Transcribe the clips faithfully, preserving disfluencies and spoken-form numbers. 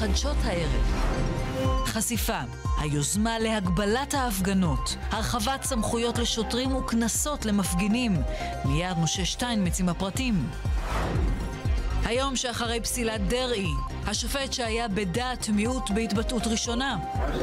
חדשות הערב. חשיפה, היוזמה להגבלת ההפגנות, הרחבת סמכויות לשוטרים וקנסות למפגינים. מיד משה שטיינמץ עם הפרטים. היום שאחרי פסילת דרעי, השופט שהיה בדעת מיעוט בהתבטאות ראשונה.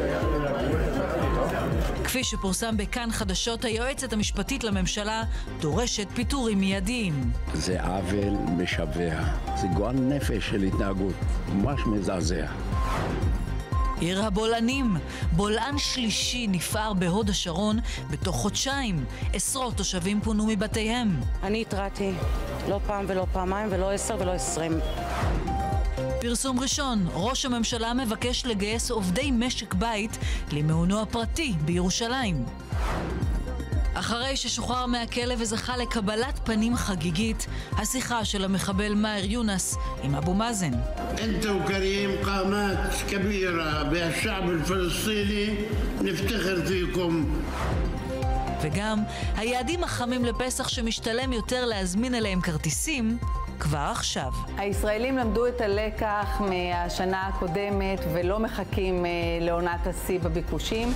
כפי שפורסם בכאן חדשות, היועצת המשפטית לממשלה דורשת פיטורים מיידיים. זה עוול משווע, זה גועל נפש של התנהגות, ממש מזעזע. עיר הבולענים, בולען שלישי נפער בהוד השרון בתוך חודשיים. עשרות תושבים פונו מבתיהם. אני התרעתי, לא פעם ולא פעמיים ולא עשר ולא עשרים. פרסום ראשון, ראש הממשלה מבקש לגייס עובדי משק בית למעונו הפרטי בירושלים. אחרי ששוחרר מהכלא וזכה לקבלת פנים חגיגית, השיחה של המחבל מאהר יונס עם אבו מאזן. אנתו קרים קאמת כבירה והשעב הפלסטיני נפתחר פיקום. וגם היעדים החמים לפסח שמשתלם יותר להזמין אליהם כרטיסים כבר עכשיו. הישראלים למדו את הלקח מהשנה הקודמת ולא מחכים לעונת השיא בביקושים.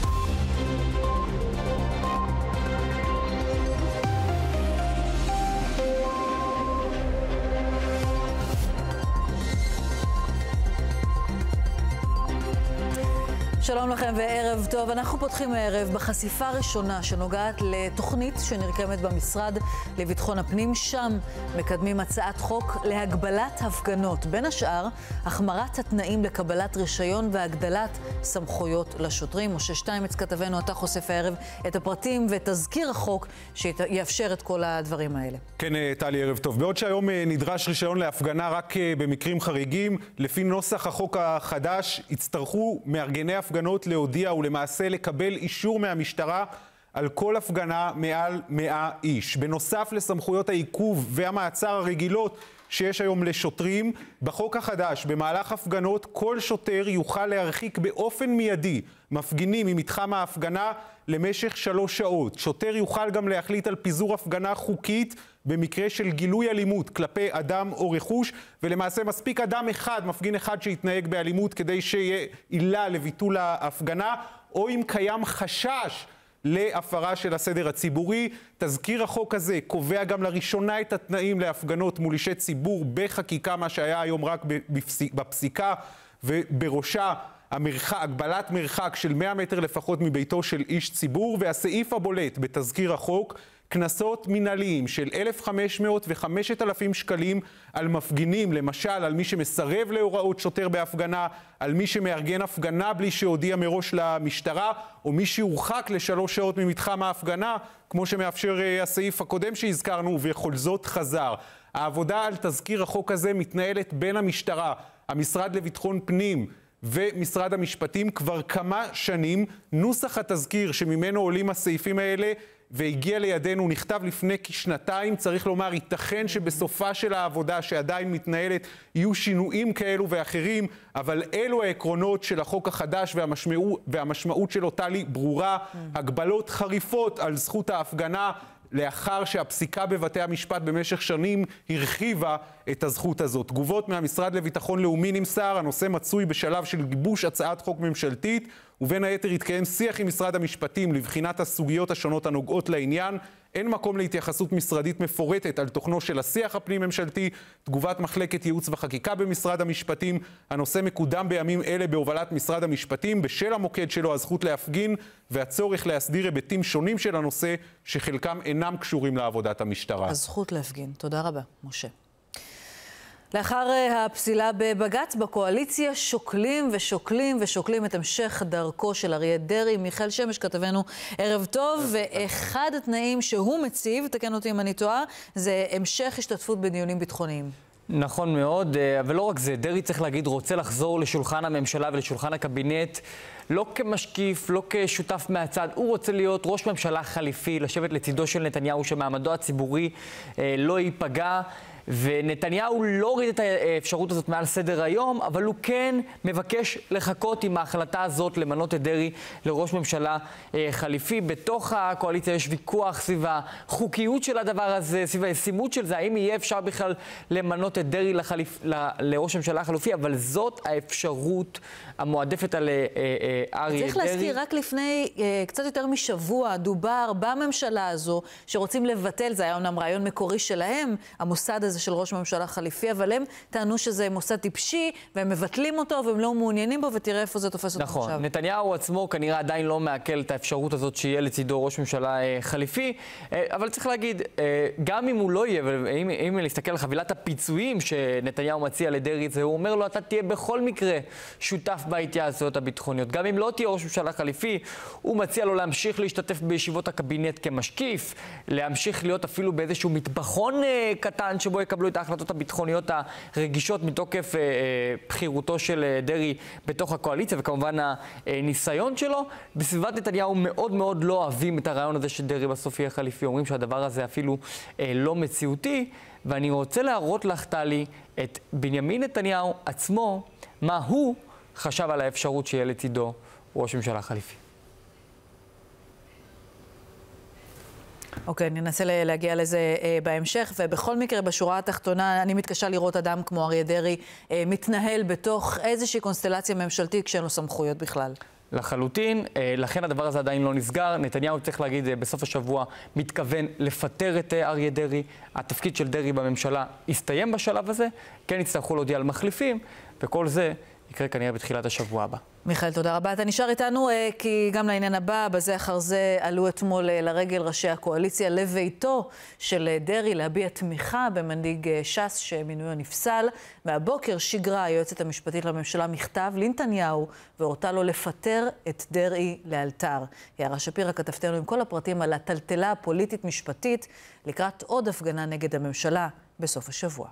שלום לכם וערב טוב. אנחנו פותחים הערב בחשיפה ראשונה שנוגעת לתוכנית שנרקמת במשרד לביטחון הפנים. שם מקדמים הצעת חוק להגבלת הפגנות. בין השאר, החמרת התנאים לקבלת רישיון והגדלת סמכויות לשוטרים. משה שטיינמץ כתבנו, אתה חושף הערב את הפרטים ותזכיר החוק שיאפשר את כל הדברים האלה. כן, טלי, ערב טוב. בעוד שהיום נדרש רישיון להפגנה רק במקרים חריגים, לפי נוסח החוק החדש יצטרכו מארגני הפגנות להודיע ולמעשה לקבל אישור מהמשטרה על כל הפגנה מעל מאה איש. בנוסף לסמכויות העיכוב והמעצר הרגילות שיש היום לשוטרים, בחוק החדש במהלך הפגנות כל שוטר יוכל להרחיק באופן מיידי מפגינים ממתחם ההפגנה למשך שלוש שעות. שוטר יוכל גם להחליט על פיזור הפגנה חוקית במקרה של גילוי אלימות כלפי אדם או רכוש, ולמעשה מספיק אדם אחד, מפגין אחד שיתנהג באלימות כדי שיהיה עילה לביטול ההפגנה, או אם קיים חשש להפרה של הסדר הציבורי. תזכיר החוק הזה קובע גם לראשונה את התנאים להפגנות מול אישי ציבור בחקיקה, מה שהיה היום רק בפסיקה, ובראשה המרחק, הגבלת מרחק של מאה מטר לפחות מביתו של איש ציבור. והסעיף הבולט בתזכיר החוק, קנסות מנהליים של אלף וחמש מאות ו-חמשת אלפים שקלים על מפגינים, למשל על מי שמסרב להוראות שוטר בהפגנה, על מי שמארגן הפגנה בלי שהודיע מראש למשטרה, או מי שהורחק לשלוש שעות ממתחם ההפגנה, כמו שמאפשר הסעיף הקודם שהזכרנו, ובכל זאת חזר. העבודה על תזכיר החוק הזה מתנהלת בין המשטרה, המשרד לביטחון פנים ומשרד המשפטים כבר כמה שנים. נוסח התזכיר שממנו עולים הסעיפים האלה והגיע לידינו נכתב לפני כשנתיים. צריך לומר, ייתכן שבסופה של העבודה שעדיין מתנהלת יהיו שינויים כאלו ואחרים, אבל אלו העקרונות של החוק החדש, והמשמעות, והמשמעות שלו, טלי, ברורה. הגבלות חריפות על זכות ההפגנה, לאחר שהפסיקה בבתי המשפט במשך שנים הרחיבה את הזכות הזאת. תגובות מהמשרד לביטחון לאומי נמסר, הנושא מצוי בשלב של גיבוש הצעת חוק ממשלתית, ובין היתר התקיים שיח עם משרד המשפטים לבחינת הסוגיות השונות הנוגעות לעניין. אין מקום להתייחסות משרדית מפורטת על תוכנו של השיח הפנים ממשלתי. תגובת מחלקת ייעוץ וחקיקה במשרד המשפטים, הנושא מקודם בימים אלה בהובלת משרד המשפטים, בשל המוקד שלו הזכות להפגין והצורך להסדיר היבטים שונים של הנושא שחלקם אינם קשורים לעבודת המשטרה. הזכות להפגין. תודה רבה, משה. לאחר הפסילה בבג"ץ, בקואליציה שוקלים ושוקלים ושוקלים את המשך דרכו של אריה דרעי. מיכאל שמש כתבנו, ערב טוב. ואחד התנאים שהוא מציב, תקן אותי אם אני טועה, זה המשך השתתפות בדיונים ביטחוניים. נכון מאוד, אבל לא רק זה, דרעי צריך להגיד רוצה לחזור לשולחן הממשלה ולשולחן הקבינט, לא כמשקיף, לא כשותף מהצד. הוא רוצה להיות ראש ממשלה חליפי, לשבת לצידו של נתניהו שמעמדו הציבורי לא ייפגע. ונתניהו לא הוריד את האפשרות הזאת מעל סדר היום, אבל הוא כן מבקש לחכות עם ההחלטה הזאת למנות את דרעי לראש ממשלה חליפי. בתוך הקואליציה יש ויכוח סביב החוקיות של הדבר הזה, סביב הישימות של זה, האם יהיה אפשר בכלל למנות את דרעי לחליפ... לראש ממשלה חלופי, אבל זאת האפשרות המועדפת על אריה דרעי. צריך להזכיר, רק לפני קצת יותר משבוע דובר בממשלה הזו שרוצים לבטל, זה היה אומנם רעיון מקורי שלהם, המוסד הזה של ראש ממשלה חליפי, אבל הם טענו שזה מוסד טיפשי, והם מבטלים אותו והם לא מעוניינים בו, ותראה איפה זה תופס אותם עכשיו. נכון, נתניהו עצמו כנראה עדיין לא מעכל את האפשרות הזאת שיהיה לצידו ראש ממשלה חליפי, אבל צריך להגיד, גם אם הוא לא יהיה, ואם אם להסתכל על חבילת הפיצויים שנתניהו מציע לדרעי, הוא אומר לו, אתה תהיה בכל מקרה שותף בהתייעצויות הביטחוניות. גם אם לא תהיה ראש ממשלה חליפי, הוא מציע לו להמשיך להשתתף בישיבות הקבינט כמשקיף, להמשיך להיות אפילו באיזשהו מטבחון קטן שבו יקבלו את ההחלטות הביטחוניות הרגישות מתוקף בחירותו של דרעי בתוך הקואליציה, וכמובן הניסיון שלו. בסביבת נתניהו מאוד מאוד לא אוהבים את הרעיון הזה שדרעי בסוף יהיה חליפי, אומרים שהדבר הזה אפילו לא מציאותי, ואני רוצה להראות לך, טלי, את בנימין נתניהו עצמו, מה הוא חשב על האפשרות שיהיה לצידו ראש ממשלה חליפי. אוקיי, ננסה להגיע לזה בהמשך, ובכל מקרה, בשורה התחתונה, אני מתקשה לראות אדם כמו אריה דרעי מתנהל בתוך איזושהי קונסטלציה ממשלתית כשאין לו סמכויות בכלל. לחלוטין, לכן הדבר הזה עדיין לא נסגר. נתניהו, צריך להגיד, בסוף השבוע מתכוון לפטר את אריה דרעי. התפקיד של דרעי בממשלה יסתיים בשלב הזה, כן יצטרכו להודיע על מחליפים, וכל זה יקרה כנראה בתחילת השבוע הבא. מיכאל, תודה רבה. אתה נשאר איתנו, כי גם לעניין הבא, בזה אחר זה עלו אתמול לרגל ראשי הקואליציה לביתו של דרעי להביע תמיכה במנהיג ש"ס שמינויו נפסל. והבוקר שיגרה היועצת המשפטית לממשלה מכתב לנתניהו והורתה לו לפטר את דרעי לאלתר. יערה שפירא כתבתנו עם כל הפרטים על הטלטלה הפוליטית משפטית לקראת עוד הפגנה נגד הממשלה בסוף השבוע.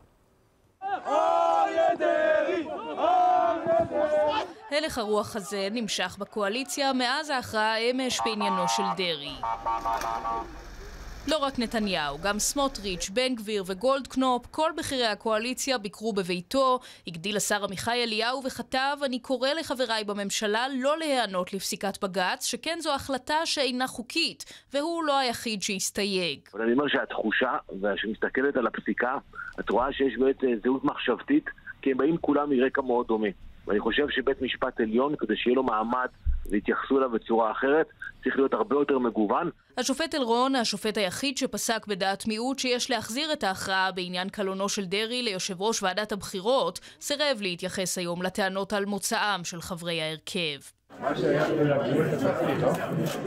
הלך הרוח הזה נמשך בקואליציה מאז ההכרעה אמש בעניינו של דרעי. לא רק נתניהו, גם סמוטריץ', בן גביר וגולדקנופ, כל בכירי הקואליציה ביקרו בביתו. הגדיל השר עמיחי אליהו וכתב, אני קורא לחבריי בממשלה לא להיענות לפסיקת בג"ץ, שכן זו החלטה שאינה חוקית, והוא לא היחיד שהסתייג. אבל אני אומר שהתחושה, ושמסתכלת על הפסיקה, את רואה שיש באמת זהות מחשבתית, כי הם באים כולם מרקע מאוד דומה. ואני חושב שבית משפט עליון, כדי שיהיה לו מעמד והתייחסו אליו בצורה אחרת, צריך להיות הרבה יותר מגוון. השופט אלרון, השופט היחיד שפסק בדעת מיעוט שיש להחזיר את ההכרעה בעניין קלונו של דרעי ליושב ראש ועדת הבחירות, סירב להתייחס היום לטענות על מוצאם של חברי ההרכב. מה שהיה להגבול את התפקיד, לא?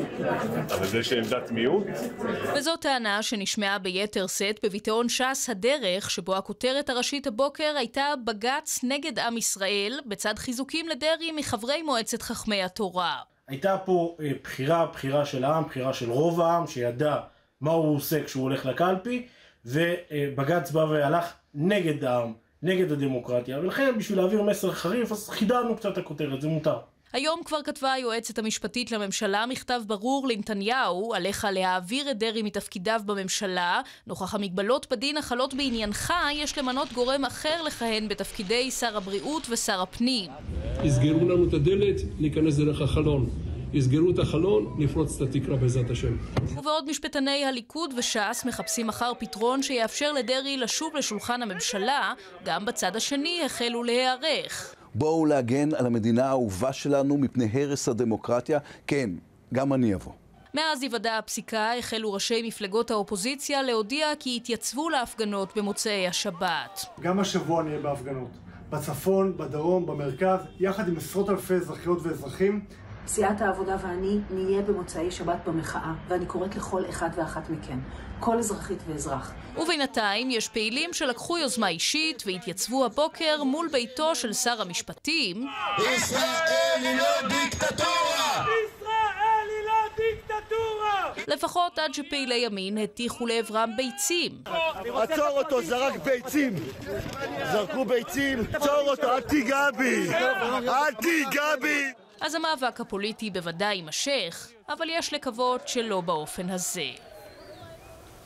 אבל זה שעמדת מיעוט? וזו טענה שנשמעה ביתר סט בביטאון ש"ס הדרך, שבו הכותרת הראשית הבוקר הייתה בג"ץ נגד עם ישראל, בצד חיזוקים לדרעי מחברי מועצת חכמי התורה. הייתה פה אה, בחירה, בחירה של העם, בחירה של רוב העם, שידע מה הוא עושה כשהוא הולך לקלפי, ובג"ץ בא והלך נגד העם, נגד הדמוקרטיה, ולכן בשביל להעביר מסר חריף, אז חידדנו קצת את הכותרת, זה מותר. היום כבר כתבה היועצת המשפטית לממשלה מכתב ברור לנתניהו, עליך להעביר את דרעי מתפקידיו בממשלה. נוכח המגבלות בדין החלות בעניינך, יש למנות גורם אחר לכהן בתפקידי שר הבריאות ושר הפנים. יסגרו לנו את הדלת, ניכנס דרך החלון. יסגרו את החלון, נפרוץ את התקרה בעזרת השם. ובעוד משפטני הליכוד וש"ס מחפשים אחר פתרון שיאפשר לדרעי לשוב לשולחן הממשלה, גם בצד השני החלו להיערך. בואו להגן על המדינה האהובה שלנו מפני הרס הדמוקרטיה. כן, גם אני אבוא. מאז היוודע הפסיקה החלו ראשי מפלגות האופוזיציה להודיע כי יתייצבו להפגנות במוצאי השבת. גם השבוע נהיה בהפגנות. בצפון, בדרום, במרכז, יחד עם עשרות אלפי אזרחיות ואזרחים. סיעת העבודה ואני נהיה במוצאי שבת במחאה, ואני קוראת לכל אחד ואחת מכם, כל אזרחית ואזרח. ובינתיים יש פעילים שלקחו יוזמה אישית והתייצבו הבוקר מול ביתו של שר המשפטים. ישראל היא לא דיקטטורה! ישראל היא לא דיקטטורה! לפחות עד שפעילי ימין הטיחו לעברם ביצים. עצור אותו, זרק ביצים! זרקו ביצים, עצור אותו, אל תיגע בי! אל תיגע בי! אז המאבק הפוליטי בוודאי יימשך, אבל יש לקוות שלא באופן הזה.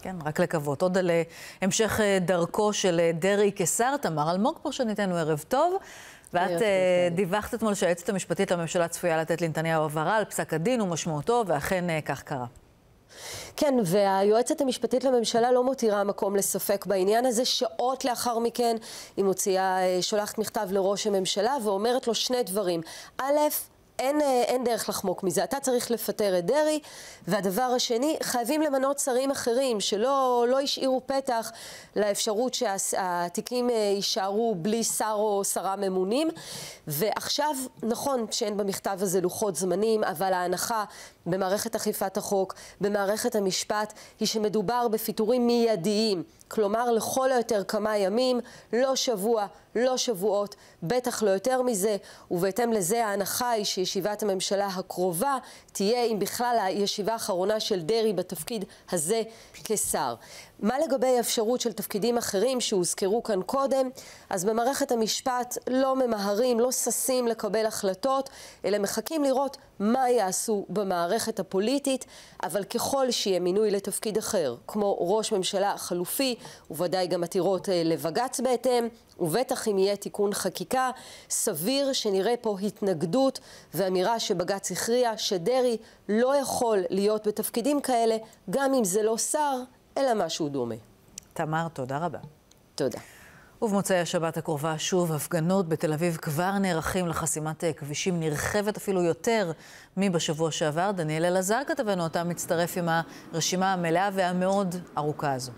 כן, רק לקוות. עוד על המשך דרכו של דרעי כשר, תמר אלמוג פרשניתנו, ערב טוב. ואת דיווחת אתמול שהיועצת המשפטית לממשלה צפויה לתת לנתניהו הבהרה על פסק הדין ומשמעותו, ואכן כך קרה. כן, והיועצת המשפטית לממשלה לא מותירה מקום לספק בעניין הזה. שעות לאחר מכן היא מוציאה, שולחת מכתב לראש הממשלה ואומרת לו שני דברים. א', אין, אין דרך לחמוק מזה, אתה צריך לפטר את דרעי, והדבר השני, חייבים למנות שרים אחרים שלא לא ישאירו פתח לאפשרות שהתיקים יישארו בלי שר או שרה ממונים. ועכשיו, נכון שאין במכתב הזה לוחות זמנים, אבל ההנחה במערכת אכיפת החוק, במערכת המשפט, היא שמדובר בפיטורים מיידיים. כלומר, לכל היותר כמה ימים, לא שבוע, לא שבועות, בטח לא יותר מזה, ובהתאם לזה ההנחה היא שישיבת הממשלה הקרובה תהיה, אם בכלל, הישיבה האחרונה של דרעי בתפקיד הזה כשר. מה לגבי האפשרות של תפקידים אחרים שהוזכרו כאן קודם? אז במערכת המשפט לא ממהרים, לא ששים לקבל החלטות, אלא מחכים לראות מה יעשו במערכת הפוליטית, אבל ככל שיהיה מינוי לתפקיד אחר, כמו ראש ממשלה חלופי, וודאי גם עתירות לבג"ץ בהתאם, ובטח אם יהיה תיקון חקיקה, סביר שנראה פה התנגדות ואמירה שבג"ץ הכריע שדרעי לא יכול להיות בתפקידים כאלה, גם אם זה לא שר, אלא משהו דומה. תמר, תודה רבה. תודה. ובמוצאי השבת הקרובה שוב הפגנות בתל אביב כבר נערכים לחסימת כבישים נרחבת אפילו יותר מבשבוע שעבר. דניאל אלעזר כתבנו, אתה מצטרף עם הרשימה המלאה והמאוד ארוכה הזו.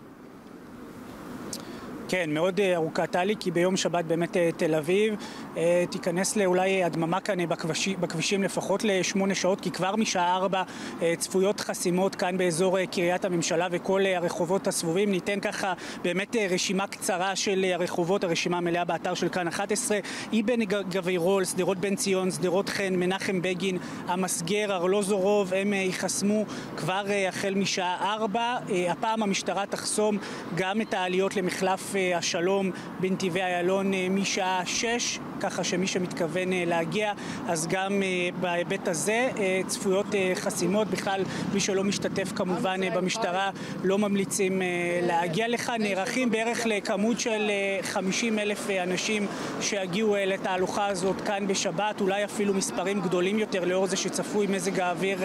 כן, מאוד ארוכה טלי, כי ביום שבת באמת תל אביב אה, תיכנס לאולי הדממה כאן בכבישים, בכבישים לפחות לשמונה שעות, כי כבר משעה ארבע אה, צפויות חסימות כאן באזור אה, קריית הממשלה וכל אה, הרחובות הסבובים. ניתן ככה באמת אה, רשימה קצרה של אה, הרחובות, הרשימה המלאה באתר של כאן אחת עשרה, אבן גבירול, שדרות בן ציון, שדרות חן, מנחם בגין, המסגר, ארלוזורוב, הם אה, יחסמו כבר אה, החל משעה ארבע. אה, הפעם המשטרה תחסום גם את העליות למחלף אה, השלום בנתיבי איילון משעה שש, ככה שמי שמתכוון להגיע, אז גם בהיבט הזה צפויות חסימות. בכלל מי שלא משתתף כמובן במשטרה לא ממליצים להגיע לך. נערכים בערך לכמות של חמישים אלף אנשים שיגיעו לתהלוכה הזאת כאן בשבת, אולי אפילו מספרים גדולים יותר לאור זה שצפוי מזג האוויר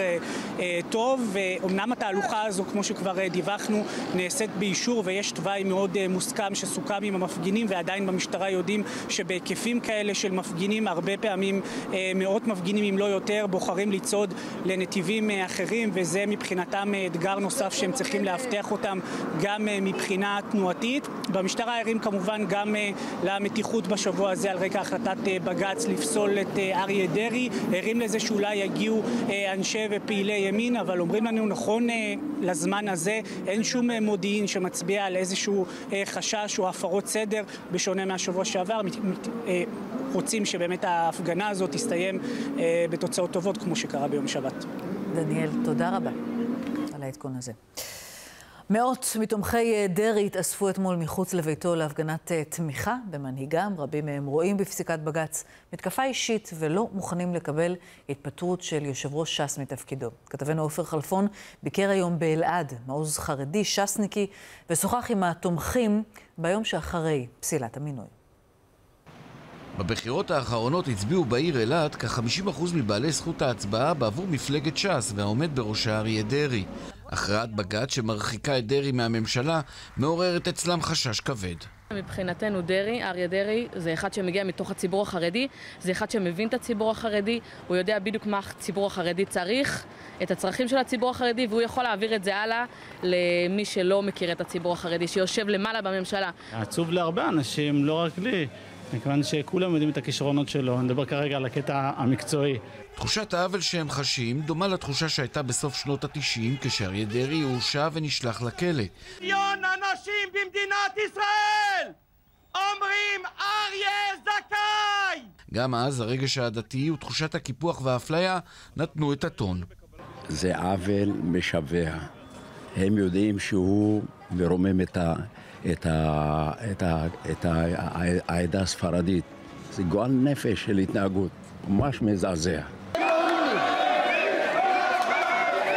טוב. ואומנם התהלוכה הזו, כמו שכבר דיווחנו, נעשית באישור ויש תוואי מאוד מוסכם שסוכם עם המפגינים, ועדיין במשטרה יודעים שבהיקפים כאלה של מפגינים, הרבה פעמים מאות מפגינים אם לא יותר, בוחרים לצעוד לנתיבים אחרים, וזה מבחינתם אתגר נוסף שהם צריכים להבטיח אותם גם מבחינה תנועתית. במשטרה ערים כמובן גם למתיחות בשבוע הזה על רקע החלטת בג"ץ לפסול את אריה דרעי. ערים לזה שאולי יגיעו אנשי ופעילי ימין, אבל אומרים לנו נכון לזמן הזה אין שום מודיעין שמצביע על איזשהו חשש או הפרות סדר בשונה מהשבוע שעבר. רוצים שבאמת ההפגנה הזאת תסתיים בתוצאות טובות כמו שקרה ביום שבת. דניאל, תודה רבה על העדכון הזה. מאות מתומכי דרעי התאספו אתמול מחוץ לביתו להפגנת תמיכה במנהיגם. רבים מהם רואים בפסיקת בג"ץ מתקפה אישית ולא מוכנים לקבל התפטרות של יושב ראש ש"ס מתפקידו. כתבנו עופר חלפון ביקר היום באלעד, מעוז חרדי ש"סניקי, ושוחח עם התומכים ביום שאחרי פסילת המינוי. בבחירות האחרונות הצביעו בעיר אלעד כ-חמישים אחוז מבעלי זכות ההצבעה בעבור מפלגת ש"ס והעומד בראשה אריה דרעי. הכרעת בג"ץ שמרחיקה את דרעי מהממשלה מעוררת אצלם חשש כבד. מבחינתנו דרעי, אריה דרעי, זה אחד שמגיע מתוך הציבור החרדי, זה אחד שמבין את הציבור החרדי, הוא יודע בדיוק מה הציבור החרדי צריך, את הצרכים של הציבור החרדי, והוא יכול להעביר את זה הלאה למי שלא מכיר את הציבור החרדי, שיושב למעלה בממשלה. עצוב להרבה אנשים, לא רק לי. מכיוון שכולם יודעים את הכישרונות שלו, נדבר כרגע על הקטע המקצועי. תחושת העוול שהם חשים דומה לתחושה שהייתה בסוף שנות ה-תשעים, כשאריה דרעי הורשע ונשלח לכלא. מיליון אנשים במדינת ישראל אומרים אריה זכאי! גם אז הרגש העדתי ותחושת הקיפוח והאפליה נתנו את הטון. זה עוול משווע. הם יודעים שהוא מרומם את ה... את, ה, את, ה, את ה, העדה הספרדית. זה גועל נפש של התנהגות, ממש מזעזע.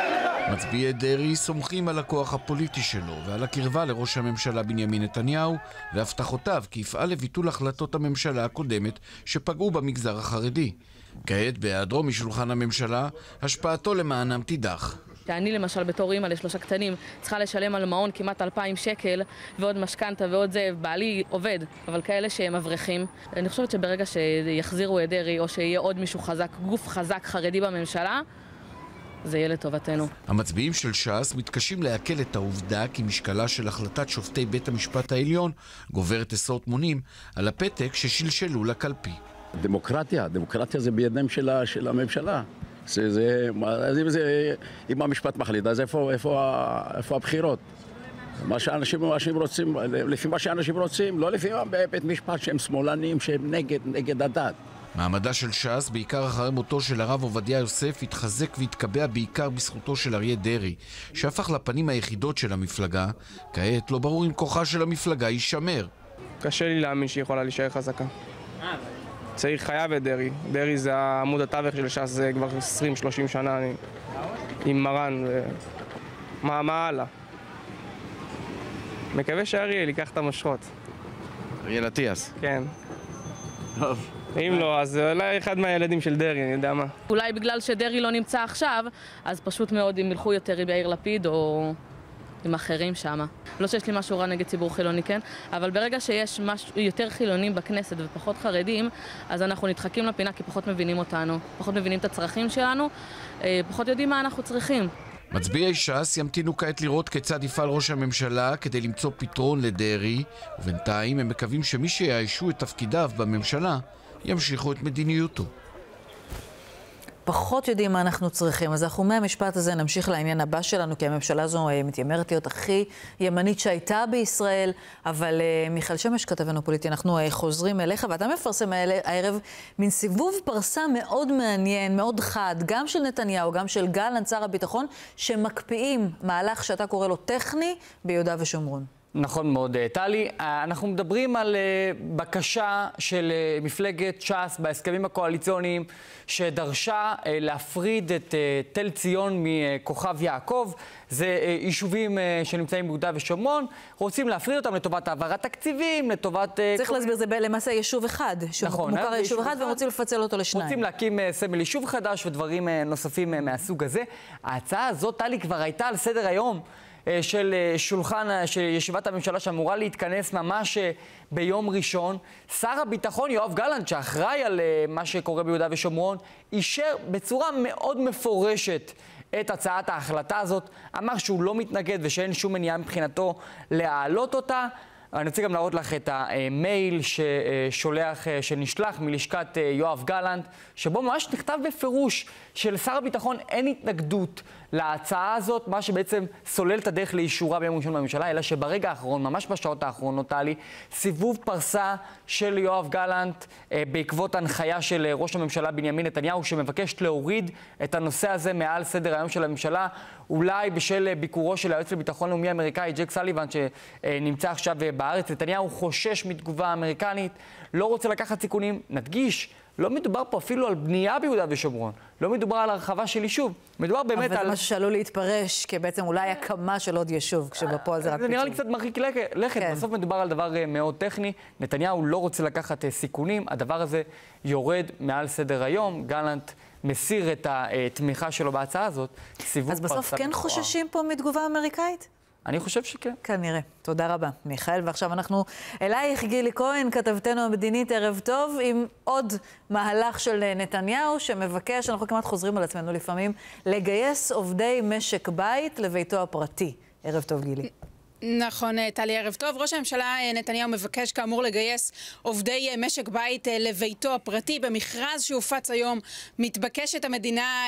מצביעי דרעי סומכים על הכוח הפוליטי שלו ועל הקרבה לראש הממשלה בנימין נתניהו והבטחותיו כי יפעל לביטול החלטות הממשלה הקודמת שפגעו במגזר החרדי. כעת, בהיעדרו משולחן הממשלה, השפעתו למענם תידח. שאני למשל בתור אימא לשלושה קטנים צריכה לשלם על מעון כמעט אלפיים שקל ועוד משכנתה ועוד זה, בעלי עובד, אבל כאלה שהם אברכים. אני חושבת שברגע שיחזירו את דרעי או שיהיה עוד מישהו חזק, גוף חזק חרדי בממשלה, זה יהיה לטובתנו. המצביעים של ש"ס מתקשים להקל את העובדה כי משקלה של החלטת שופטי בית המשפט העליון גוברת עשרות מונים על הפתק ששלשלו לקלפי. דמוקרטיה, דמוקרטיה זה בידיים של, של הממשלה. זה, זה, אם, זה, אם המשפט מחליט, אז איפה, איפה, איפה הבחירות? מה שאנשים, מה שאנשים רוצים, לפי מה שאנשים רוצים, לא לפי בית משפט שהם שמאלנים, שהם נגד, נגד הדת. מעמדה של ש"ס, בעיקר אחרי מותו של הרב עובדיה יוסף, התחזק והתקבע בעיקר בזכותו של אריה דרעי, שהפך לפנים היחידות של המפלגה. כעת לא ברור אם כוחה של המפלגה יישמר. קשה לי להאמין שהיא יכולה להישאר חזקה. צריך חייב את דרעי. דרעי זה עמוד התווך של ש"ס, זה כבר עשרים שלושים שנה אני... עם מרן. ו... מה, מה הלאה? מקווה שאריאל ייקח את המשכות. אריאל אטיאס? כן. טוב. אם לא, אז אולי אחד מהילדים של דרעי, אני יודע מה. אולי בגלל שדרעי לא נמצא עכשיו, אז פשוט מאוד אם ילכו יותר עם יאיר לפיד או עם אחרים שם. לא שיש לי משהו רע נגד ציבור חילוני, כן? אבל ברגע שיש משהו, יותר חילונים בכנסת ופחות חרדים, אז אנחנו נדחקים לפינה כי פחות מבינים אותנו, פחות מבינים את הצרכים שלנו, פחות יודעים מה אנחנו צריכים. מצביעי ש"ס ימתינו כעת לראות כיצד יפעל ראש הממשלה כדי למצוא פתרון לדרעי, ובינתיים הם מקווים שמי שיאיישו את תפקידיו בממשלה ימשיכו את מדיניותו. פחות יודעים מה אנחנו צריכים, אז אנחנו מהמשפט הזה נמשיך לעניין הבא שלנו, כי הממשלה הזו מתיימרת להיות הכי ימנית שהייתה בישראל, אבל מיכאל שמש, כתבנו פוליטי, אנחנו חוזרים אליך, ואתה מפרסם הערב מין סיבוב פרסה מאוד מעניין, מאוד חד, גם של נתניהו, גם של גלנט, שר הביטחון, שמקפיאים מהלך שאתה קורא לו טכני ביהודה ושומרון. נכון מאוד, טלי. אנחנו מדברים על בקשה של מפלגת ש"ס בהסכמים הקואליציוניים שדרשה להפריד את תל ציון מכוכב יעקב. זה יישובים שנמצאים ביהודה ושומרון. רוצים להפריד אותם לטובת העברת תקציבים, לטובת... צריך להסביר, זה למעשה יישוב אחד. נכון. מוכר יישוב אחד והם רוצים לפצל אותו לשניים. רוצים להקים סמל יישוב חדש ודברים נוספים מהסוג הזה. ההצעה הזאת, טלי, כבר הייתה על סדר היום של שולחן, של ישיבת הממשלה שאמורה להתכנס ממש ביום ראשון. שר הביטחון יואב גלנט, שאחראי על מה שקורה ביהודה ושומרון, אישר בצורה מאוד מפורשת את הצעת ההחלטה הזאת, אמר שהוא לא מתנגד ושאין שום מניעה מבחינתו להעלות אותה. אני רוצה גם להראות לך את המייל ששולח, שנשלח מלשכת יואב גלנט, שבו ממש נכתב בפירוש שלשר הביטחון אין התנגדות להצעה הזאת, מה שבעצם סולל את הדרך לאישורה ביום ראשון בממשלה, אלא שברגע האחרון, ממש בשעות האחרונות, טלי, סיבוב פרסה של יואב גלנט בעקבות הנחיה של ראש הממשלה בנימין נתניהו, שמבקש להוריד את הנושא הזה מעל סדר היום של הממשלה, אולי בשל ביקורו של היועץ לביטחון לאומי האמריקאי ג'ק סליבן, שנמצא עכשיו בארץ. נתניהו חושש מתגובה אמריקנית, לא רוצה לקחת סיכונים. נדגיש, לא מדובר פה אפילו על בנייה ביהודה ושומרון, לא מדובר על הרחבה של יישוב, מדובר באמת על... אבל זה משהו שעלול להתפרש כבעצם אולי הקמה של עוד יישוב, כשבפועל זה רק פיצול. זה נראה לי קצת מרחיק לכת, בסוף מדובר על דבר מאוד טכני, נתניהו לא רוצה לקחת סיכונים, הדבר הזה יורד מעל סדר היום, גלנט מסיר את התמיכה שלו בהצעה הזאת, סיבוב פרסה. אז בסוף כן חוששים פה מתגובה אמריקאית? אני חושב שכן. כנראה. תודה רבה, מיכאל. ועכשיו אנחנו אלייך, גילי כהן, כתבתנו המדינית, ערב טוב, עם עוד מהלך של נתניהו שמבקש, אנחנו כמעט חוזרים על עצמנו לפעמים, לגייס עובדי משק בית לביתו הפרטי. ערב טוב, גילי. נכון, טלי, ערב טוב. ראש הממשלה נתניהו מבקש כאמור לגייס עובדי משק בית לביתו הפרטי. במכרז שהופץ היום מתבקשת המדינה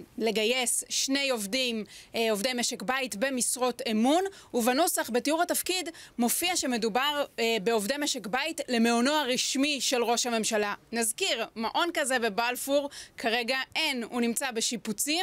לגייס שני עובדים, עובדי משק בית במשרות אמון, ובנוסח בתיאור התפקיד מופיע שמדובר בעובדי משק בית למעונו הרשמי של ראש הממשלה. נזכיר, מעון כזה בבלפור כרגע אין, הוא נמצא בשיפוצים,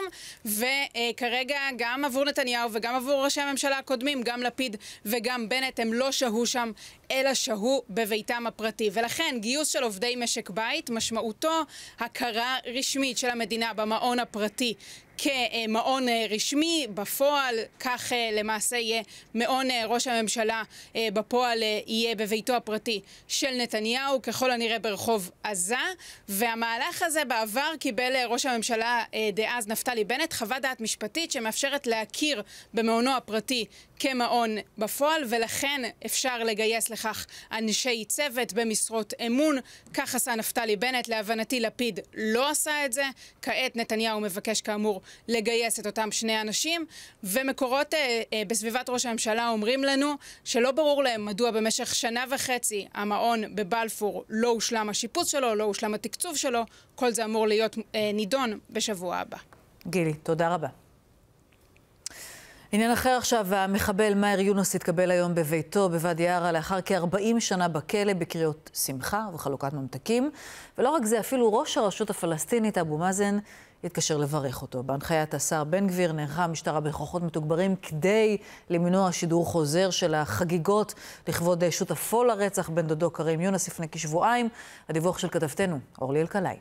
וכרגע גם עבור נתניהו וגם עבור ראשי הממשלה הקודמים, גם לפיד וגם בנט, הם לא שהו שם אלא שהו בביתם הפרטי. ולכן גיוס של עובדי משק בית משמעותו הכרה רשמית של המדינה במעון הפרטי כמעון רשמי. בפועל כך למעשה יהיה מעון ראש הממשלה בפועל יהיה בביתו הפרטי של נתניהו, ככל הנראה ברחוב עזה. והמהלך הזה בעבר קיבל ראש הממשלה דאז נפתלי בנט חוות דעת משפטית שמאפשרת להכיר במעונו הפרטי כמעון בפועל, ולכן אפשר לגייס לכך אנשי צוות במשרות אמון. כך עשה נפתלי בנט. להבנתי לפיד לא עשה את זה. כעת נתניהו מבקש כאמור לגייס את אותם שני אנשים, ומקורות אה, אה, בסביבת ראש הממשלה אומרים לנו שלא ברור להם מדוע במשך שנה וחצי המעון בבלפור לא הושלם השיפוץ שלו, לא הושלם התקצוב שלו. כל זה אמור להיות אה, נידון בשבוע הבא. גילי, תודה רבה. עניין אחר עכשיו, המחבל מאהר יונס התקבל היום בביתו בוואדי ערה לאחר כ-ארבעים שנה בכלא בקריאות שמחה וחלוקת ממתקים. ולא רק זה, אפילו ראש הרשות הפלסטינית אבו מאזן התקשר לברך אותו. בהנחיית השר בן גביר נערכה המשטרה בכוחות מתוגברים כדי למנוע שידור חוזר של החגיגות לכבוד שותפו לרצח בן דודו כרים יונס לפני כשבועיים. הדיווח של כתבתנו אורלי אלקלעי.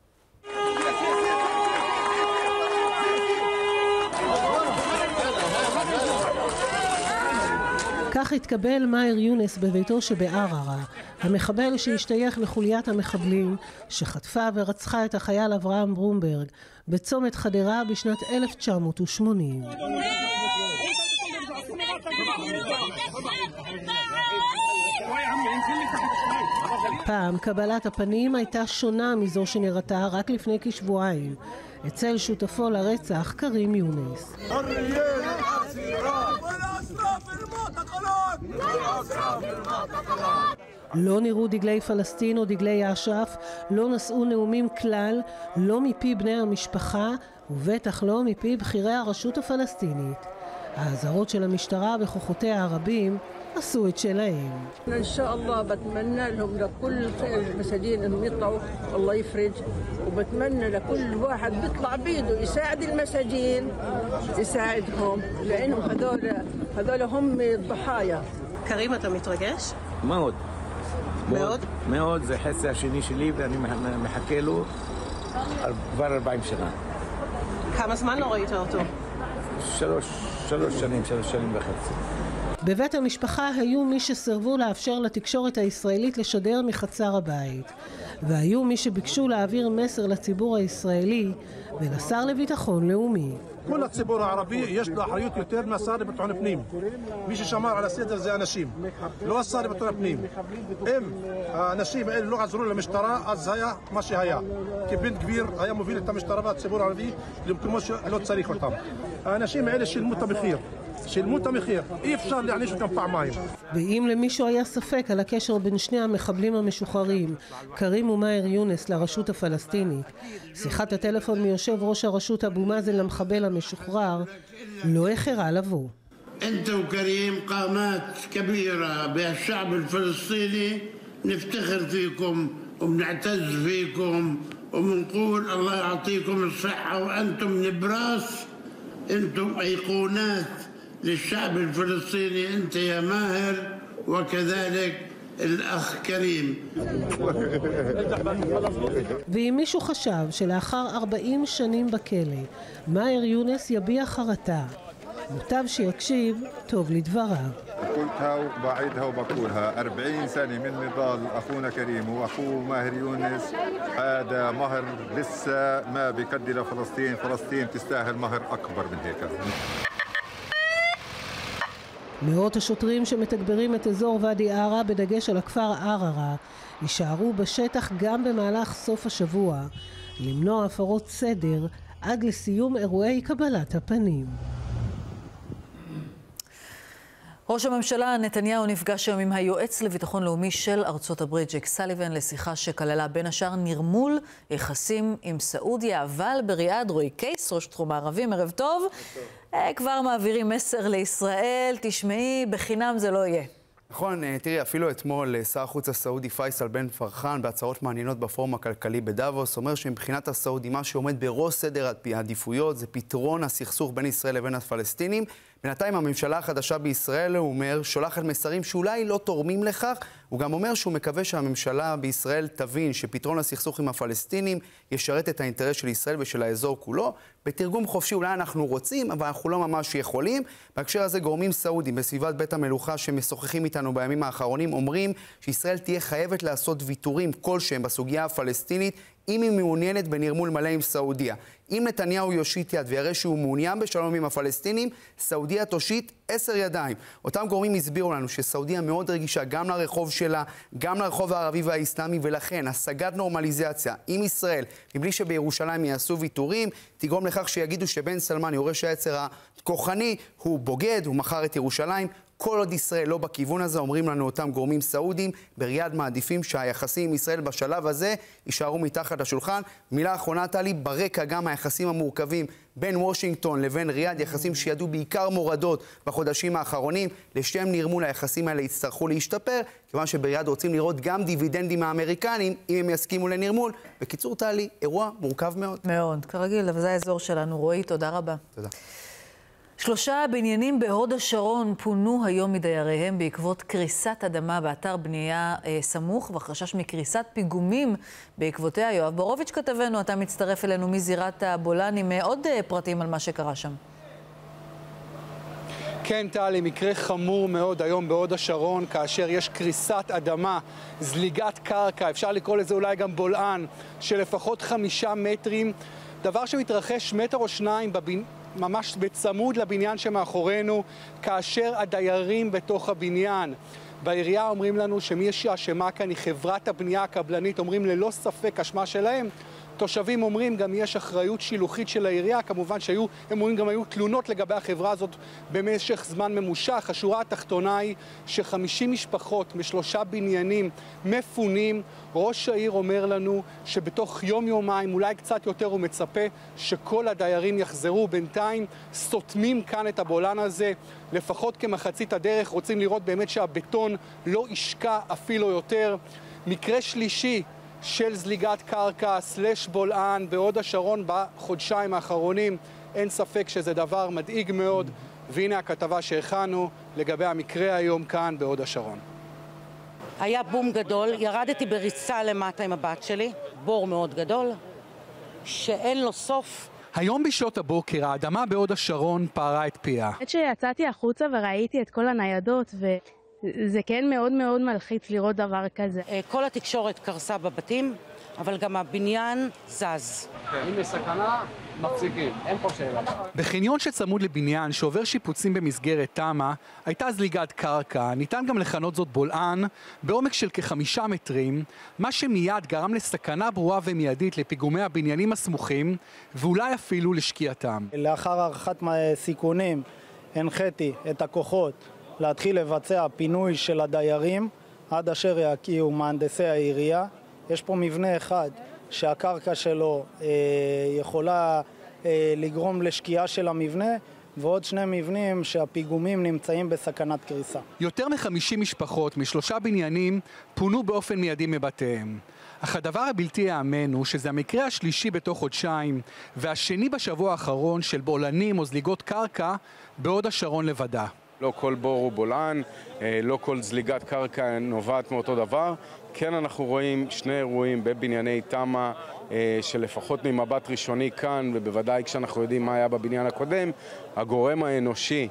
כך התקבל מאהר יונס בביתו שבערערה, המחבל שהשתייך לחוליית המחבלים שחטפה ורצחה את החייל אברהם ברומברג בצומת חדרה בשנת אלף תשע מאות ושמונים. פעם קבלת הפנים הייתה שונה מזו שנראתה רק לפני כשבועיים אצל שותפו לרצח כרים יונס. לא נראו דגלי פלסטין או דגלי אש"ף, לא נשאו נאומים כלל, לא מפי בני המשפחה ובטח לא מפי בכירי הרשות הפלסטינית. האזהרות של המשטרה וכוחותיה הרבים עשו את שלהם. ان شاء الله بتمنى لهم لكل المساجين انهم يطلعوا الله يفرج, وبتمنى لكل واحد بيطلع بيده يساعد المساجين يساعدهم لانهم هذول هذول هم الضحايا. كريم, אתה מתרגש? מאוד. מאוד? מאוד, זה חצי השני שלי ואני מחכה לו כבר ארבעים שנה. כמה זמן לא ראית אותו? שלוש, שלוש שנים, שלוש שנים וחצי. בבית המשפחה היו מי שסרבו לאפשר לתקשורת הישראלית לשדר מחצר הבית, והיו מי שביקשו להעביר מסר לציבור הישראלי ולשר לביטחון לאומי. כל הציבור הערבי יש לו אחריות יותר מהשר לביטחון הפנים. מי ששמר על הסדר זה אנשים, לא השר לביטחון הפנים. אם האנשים האלה לא עזרו למשטרה, אז היה מה שהיה. כי בן גביר היה מוביל את המשטרה והציבור הערבי למקומות שלא צריך אותם. האנשים האלה שילמו את המחיר. שילמו את המחיר, אי אפשר להעניש אותם פעמיים. ואם למישהו היה ספק על הקשר בין שני המחבלים המשוחררים, כרים ומאהר יונס לרשות הפלסטינית, שיחת הטלפון מיושב ראש הרשות אבו מאזן למחבל המשוחרר לא איחרה לבוא. انت وكريم قامات كبيرة بالشعب الفلسطيني, نفتخر فيكم وبنعتز فيكم وبنقول الله يعطيكم الصحة وأنتم نبراس, انتم أيقونات للشعب الفلسطيني, انت يا ماهر وكذلك الأخ كريم. ואם מישהו חשב שלאחר ארבעים שנים בכלא מאהר יונס יביע חרטה, מוטב שיקשיב טוב לדבריו. قلتها وبعيدها وبقولها أربعين سنة من نضال أخونا كريم وأخوه ماهر يونس, هذا مهر لسه ما بيكدي لفلسطين. فلسطين تستاهل مهر أكبر من هيك. מאות השוטרים שמתגברים את אזור ואדי ערה בדגש על הכפר ערערה יישארו בשטח גם במהלך סוף השבוע, למנוע הפרות סדר עד לסיום אירועי קבלת הפנים. ראש הממשלה נתניהו נפגש היום עם היועץ לביטחון לאומי של ארצות הברית ג'ק סליבן לשיחה שכללה בין השאר נרמול יחסים עם סעודיה, אבל בריאד רועי קייס, ראש תחום הערבים, ערב טוב, אה, כבר מעבירים מסר לישראל, תשמעי, בחינם זה לא יהיה. נכון, תראי, אפילו אתמול שר החוץ הסעודי פייסל בן פרחן בהצהרות מעניינות בפורום הכלכלי בדאבוס אומר שמבחינת הסעודים מה שעומד בראש סדר העדיפויות זה פתרון הסכסוך בין ישראל לבין הפלסטינים בינתיים הממשלה החדשה בישראל, הוא אומר, שולחת מסרים שאולי לא תורמים לכך. הוא גם אומר שהוא מקווה שהממשלה בישראל תבין שפתרון הסכסוך עם הפלסטינים ישרת את האינטרס של ישראל ושל האזור כולו. בתרגום חופשי אולי אנחנו רוצים, אבל אנחנו לא ממש יכולים. בהקשר הזה גורמים סעודים בסביבת בית המלוכה שמשוחחים איתנו בימים האחרונים אומרים שישראל תהיה חייבת לעשות ויתורים כלשהם בסוגיה הפלסטינית אם היא מעוניינת בנרמול מלא עם סעודיה. אם נתניהו יושיט יד ויראה שהוא מעוניין בשלום עם הפלסטינים, סעודיה תושיט עשר ידיים. אותם גורמים הסבירו לנו שסעודיה מאוד רגישה גם לרחוב שלה, גם לרחוב הערבי והאסלאמי, ולכן השגת נורמליזציה עם ישראל, מבלי שבירושלים יעשו ויתורים, תגרום לכך שיגידו שבן סלמן, יורש העצר הכוחני, הוא בוגד, הוא מכר את ירושלים. כל עוד ישראל לא בכיוון הזה, אומרים לנו אותם גורמים סעודים, בריאד מעדיפים שהיחסים עם ישראל בשלב הזה יישארו מתחת לשולחן. מילה אחרונה, טלי, ברקע גם היחסים המורכבים בין וושינגטון לבין ריאד, יחסים שידעו בעיקר מורדות בחודשים האחרונים, לשם נרמול היחסים האלה יצטרכו להשתפר, כיוון שבריאד רוצים לראות גם דיבידנדים האמריקנים, אם הם יסכימו לנרמול. בקיצור, טלי, אירוע מורכב מאוד. מאוד, כרגיל, אבל זה האזור שלנו. רועי, תודה רבה. תודה. שלושה בניינים בהוד השרון פונו היום מדייריהם בעקבות קריסת אדמה באתר בנייה אה, סמוך וחשש מקריסת פיגומים בעקבותיה. יואב בורוביץ' כתבנו, אתה מצטרף אלינו מזירת הבולען עם עוד אה, פרטים על מה שקרה שם. כן, טלי, מקרה חמור מאוד היום בהוד השרון, כאשר יש קריסת אדמה, זליגת קרקע, אפשר לקרוא לזה אולי גם בולען, של לפחות חמישה מטרים, דבר שמתרחש מטר או שניים בבניין, ממש בצמוד לבניין שמאחורינו, כאשר הדיירים בתוך הבניין. בעירייה אומרים לנו שמי שאשמה כאן היא חברת הבנייה הקבלנית, אומרים ללא ספק אשמה שלהם. תושבים אומרים גם יש אחריות שילוחית של העירייה, כמובן שהיו, הם אומרים גם היו תלונות לגבי החברה הזאת במשך זמן ממושך. השורה התחתונה היא ש-חמישים משפחות משלושה בניינים מפונים. ראש העיר אומר לנו שבתוך יום יומיים, אולי קצת יותר, הוא מצפה שכל הדיירים יחזרו. בינתיים סותמים כאן את הבולען הזה, לפחות כמחצית הדרך, רוצים לראות באמת שהבטון לא ישקע אפילו יותר. מקרה שלישי של זליגת קרקע סלש בולען בהוד השרון בחודשיים האחרונים. אין ספק שזה דבר מדאיג מאוד, והנה הכתבה שהכנו לגבי המקרה היום כאן בהוד השרון. היה בום גדול, ירדתי בריצה למטה עם הבת שלי, בור מאוד גדול, שאין לו סוף. היום בשעות הבוקר האדמה בהוד השרון פערה את פיה. עד שיצאתי החוצה וראיתי את כל הניידות, וזה כן מאוד מאוד מלחיץ לראות דבר כזה. כל התקשורת קרסה בבתים, אבל גם הבניין זז. אם יש סכנה, מפסיקים, אין פה שאלה. בחניון שצמוד לבניין שעובר שיפוצים במסגרת תמה, הייתה זליגת קרקע, ניתן גם לכנות זאת בולען, בעומק של כחמישה מטרים, מה שמיד גרם לסכנה ברורה ומיידית לפיגומי הבניינים הסמוכים, ואולי אפילו לשקיעתם. לאחר הערכת סיכונים, הנחיתי את הכוחות להתחיל לבצע פינוי של הדיירים, עד אשר יקיעו מהנדסי העירייה. יש פה מבנה אחד שהקרקע שלו אה, יכולה אה, לגרום לשקיעה של המבנה, ועוד שני מבנים שהפיגומים נמצאים בסכנת קריסה. יותר מ-חמישים משפחות משלושה בניינים פונו באופן מיידי מבתיהם. אך הדבר הבלתי יאמן הוא שזה המקרה השלישי בתוך חודשיים, והשני בשבוע האחרון של בולענים או זליגות קרקע בהוד השרון לבדה. לא כל בור הוא בולען, לא כל זליגת קרקע נובעת מאותו דבר. כן, אנחנו רואים שני אירועים בבנייני תמה, שלפחות ממבט ראשוני כאן, ובוודאי כשאנחנו יודעים מה היה בבניין הקודם, הגורם האנושי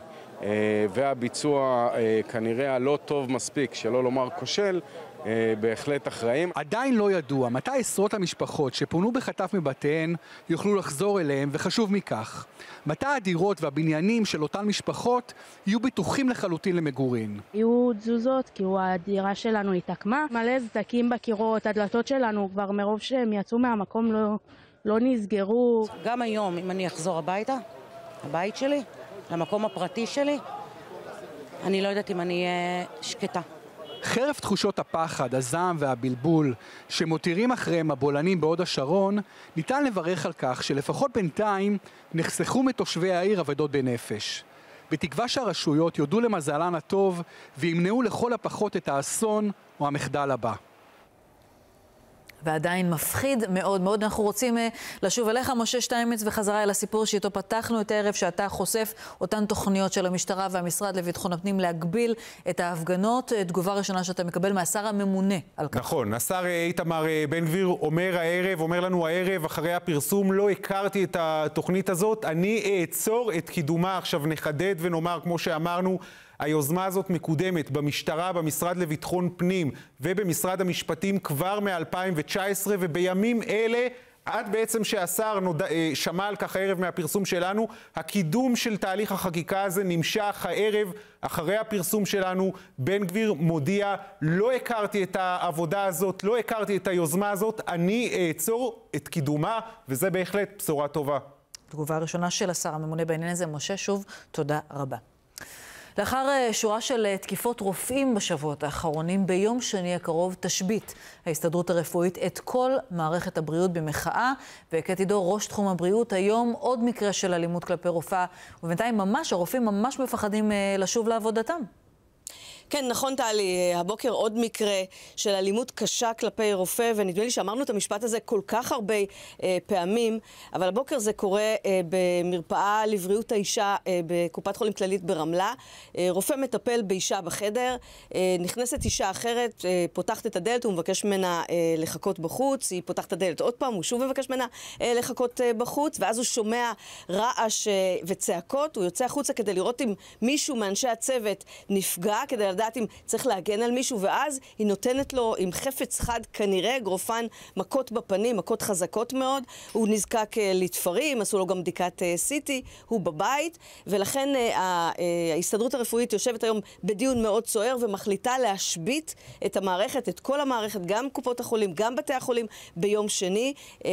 והביצוע כנראה הלא טוב מספיק, שלא לומר כושל, בהחלט אחראים. עדיין לא ידוע מתי עשרות המשפחות שפונו בחטף מבתיהן יוכלו לחזור אליהם, וחשוב מכך, מתי הדירות והבניינים של אותן משפחות יהיו בטוחים לחלוטין למגורים. יהיו תזוזות, כי הדירה שלנו התעקמה, מלא סדקים בקירות, הדלתות שלנו כבר מרוב שהם יצאו מהמקום לא, לא נסגרו. גם היום, אם אני אחזור הביתה, הבית שלי, למקום הפרטי שלי, אני לא יודעת אם אני אהיה שקטה. חרף תחושות הפחד, הזעם והבלבול שמותירים אחריהם הבולענים בהוד השרון, ניתן לברך על כך שלפחות בינתיים נחסכו מתושבי העיר אבדות בנפש. בתקווה שהרשויות יודו למזלן הטוב וימנעו לכל הפחות את האסון או המחדל הבא. ועדיין מפחיד מאוד מאוד. אנחנו רוצים לשוב אליך, משה שטייניץ, וחזרה אל הסיפור שאיתו פתחנו את הערב, שאתה חושף אותן תוכניות של המשטרה והמשרד לביטחון הפנים להגביל את ההפגנות. תגובה ראשונה שאתה מקבל מהשר הממונה על כך. נכון, השר איתמר בן גביר אומר הערב, אומר לנו הערב, אחרי הפרסום, לא הכרתי את התוכנית הזאת, אני אעצור את קידומה. עכשיו נחדד ונאמר, כמו שאמרנו, היוזמה הזאת מקודמת במשטרה, במשרד לביטחון פנים ובמשרד המשפטים כבר מ-אלפיים תשע עשרה, ובימים אלה, עד בעצם שהשר נודע, שמע על כך הערב מהפרסום שלנו, הקידום של תהליך החקיקה הזה נמשך הערב אחרי הפרסום שלנו. בן גביר מודיע, לא הכרתי את העבודה הזאת, לא הכרתי את היוזמה הזאת, אני אעצור את קידומה, וזה בהחלט בשורה טובה. תגובה ראשונה של השר הממונה בעניין הזה. משה, שוב, תודה רבה. לאחר שורה של תקיפות רופאים בשבועות האחרונים, ביום שני הקרוב תשבית ההסתדרות הרפואית את כל מערכת הבריאות במחאה, וקטי דור, ראש תחום הבריאות, היום עוד מקרה של אלימות כלפי רופאה, ובינתיים ממש, הרופאים ממש מפחדים לשוב לעבודתם. כן, נכון טלי, הבוקר עוד מקרה של אלימות קשה כלפי רופא, ונדמה לי שאמרנו את המשפט הזה כל כך הרבה אה, פעמים, אבל הבוקר זה קורה אה, במרפאה לבריאות האישה אה, בקופת חולים כללית ברמלה. אה, רופא מטפל באישה בחדר, אה, נכנסת אישה אחרת, אה, פותחת את הדלת, הוא מבקש ממנה אה, לחכות בחוץ, היא פותחת את הדלת עוד פעם, הוא שוב מבקש ממנה אה, לחכות אה, בחוץ, ואז הוא שומע רעש אה, וצעקות, הוא יוצא החוצה כדי לראות אם מישהו מאנשי הצוות נפגע, כדי לדעת אם צריך להגן על מישהו, ואז היא נותנת לו עם חפץ חד כנראה, גרופן, מכות בפנים, מכות חזקות מאוד. הוא נזקק לתפרים, עשו לו גם בדיקת סיטי, הוא בבית, ולכן ההסתדרות הרפואית יושבת היום בדיון מאוד סוער ומחליטה להשבית את המערכת, את כל המערכת, גם קופות החולים, גם בתי החולים, ביום שני,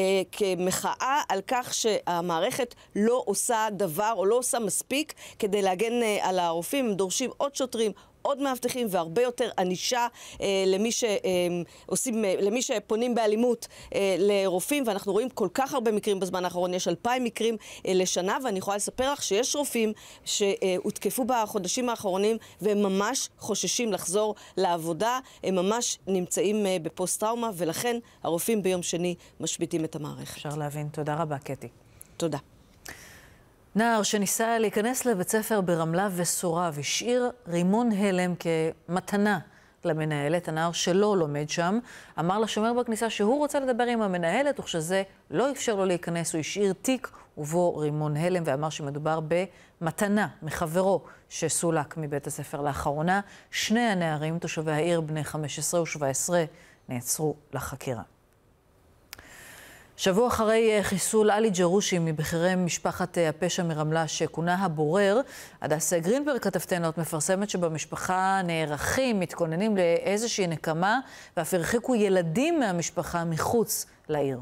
כמחאה על כך שהמערכת לא עושה דבר או לא עושה מספיק כדי להגן על הרופאים. הם דורשים עוד שוטרים, עוד מאבטחים והרבה יותר ענישה אה, למי שעושים, אה, למי שפונים באלימות אה, לרופאים, ואנחנו רואים כל כך הרבה מקרים בזמן האחרון, יש אלפיים מקרים אה, לשנה, ואני יכולה לספר לך שיש רופאים שהותקפו בחודשים האחרונים והם ממש חוששים לחזור לעבודה, הם ממש נמצאים אה, בפוסט-טראומה, ולכן הרופאים ביום שני משביתים את המערכת. אפשר להבין. תודה רבה, קטי. תודה. נער שניסה להיכנס לבית ספר ברמלה וסורב, השאיר רימון הלם כמתנה למנהלת. הנער שלא לומד שם אמר לשומר בכניסה שהוא רוצה לדבר עם המנהלת, וכשזה לא אפשר לו להיכנס, הוא השאיר תיק ובו רימון הלם, ואמר שמדובר במתנה מחברו שסולק מבית הספר. לאחרונה שני הנערים, תושבי העיר בני חמש עשרה ושבע עשרה, נעצרו לחקירה. שבוע אחרי חיסול עלי ג'רושי מבכירי משפחת הפשע מרמלה שכונה הבורר, הדס גרינברג כתבתנו מפרסמת שבמשפחה נערכים, מתכוננים לאיזושהי נקמה, ואף הרחיקו ילדים מהמשפחה מחוץ לעיר.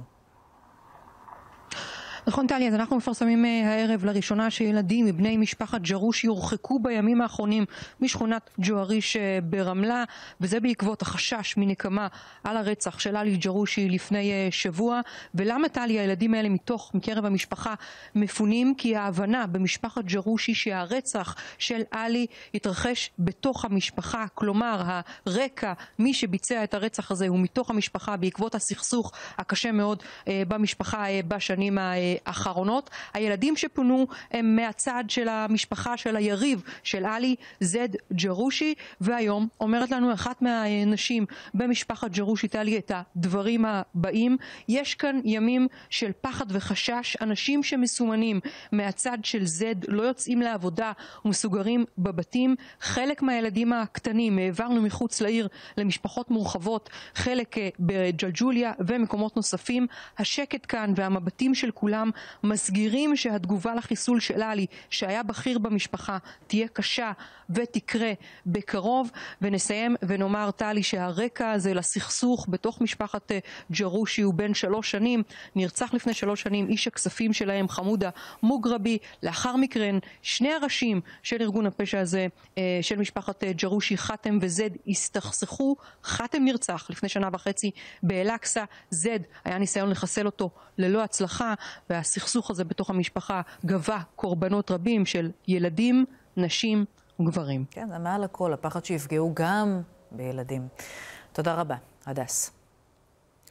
נכון טלי, אז אנחנו מפרסמים הערב לראשונה שילדים מבני משפחת ג'רושי הורחקו בימים האחרונים משכונת ג'ואריש ברמלה, וזה בעקבות החשש מנקמה על הרצח של עלי ג'רושי לפני שבוע. ולמה טלי הילדים האלה מתוך מקרב המשפחה מפונים? כי ההבנה במשפחת ג'רושי שהרצח של עלי התרחש בתוך המשפחה, כלומר הרקע, מי שביצע את הרצח הזה הוא מתוך המשפחה בעקבות הסכסוך הקשה מאוד במשפחה בשנים האחרונות. הילדים שפונו הם מהצד של המשפחה של היריב של עלי, זד ג'רושי, והיום אומרת לנו אחת מהנשים במשפחת ג'רושי טלי את הדברים הבאים: יש כאן ימים של פחד וחשש, אנשים שמסומנים מהצד של זד לא יוצאים לעבודה ומסוגרים בבתים, חלק מהילדים הקטנים העברנו מחוץ לעיר למשפחות מורחבות, חלק בג'לג'וליה ומקומות נוספים. השקט כאן והמבטים של כולם מסגירים שהתגובה לחיסול של עלי שהיה בכיר במשפחה תהיה קשה ותקרה בקרוב. ונסיים ונאמר טלי שהרקע הזה לסכסוך בתוך משפחת ג'רושי הוא בן שלוש שנים, נרצח לפני שלוש שנים איש הכספים שלהם חמודה מוגרבי. לאחר מכן שני הראשים של ארגון הפשע הזה של משפחת ג'רושי, חתם וזד, הסתכסכו. חתם נרצח לפני שנה וחצי באל-אקסה, זד היה ניסיון לחסל אותו ללא הצלחה, והסכסוך הזה בתוך המשפחה גבה קורבנות רבים של ילדים, נשים וגברים. כן, זה מעל הכל, הפחד שיפגעו גם בילדים. תודה רבה, הדס.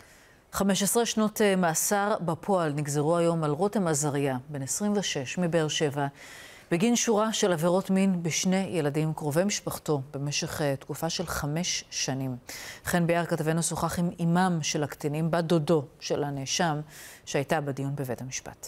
חמש עשרה שנות מאסר בפועל נגזרו היום על רותם עזריה, בן עשרים ושש, מבאר שבע, בגין שורה של עבירות מין בשני ילדים קרובי משפחתו במשך תקופה של חמש שנים. חן ביאר כתבנו שוחח עם אימם של הקטינים, בת דודו של הנאשם, שהייתה בדיון בבית המשפט.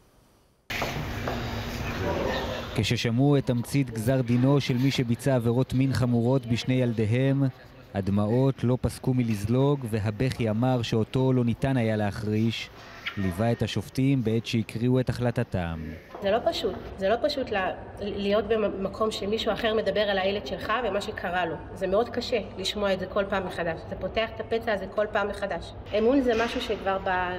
כששמעו את תמצית גזר דינו של מי שביצע עבירות מין חמורות בשני ילדיהם, הדמעות לא פסקו מלזלוג, והבכי אמר שאותו לא ניתן היה להחריש, ליווה את השופטים בעת שהקריאו את החלטתם. זה לא פשוט, זה לא פשוט להיות במקום שמישהו אחר מדבר על הילד שלך ומה שקרה לו. זה מאוד קשה לשמוע את זה כל פעם מחדש. זה פותח את הפצע הזה כל פעם מחדש. אמון זה משהו שכבר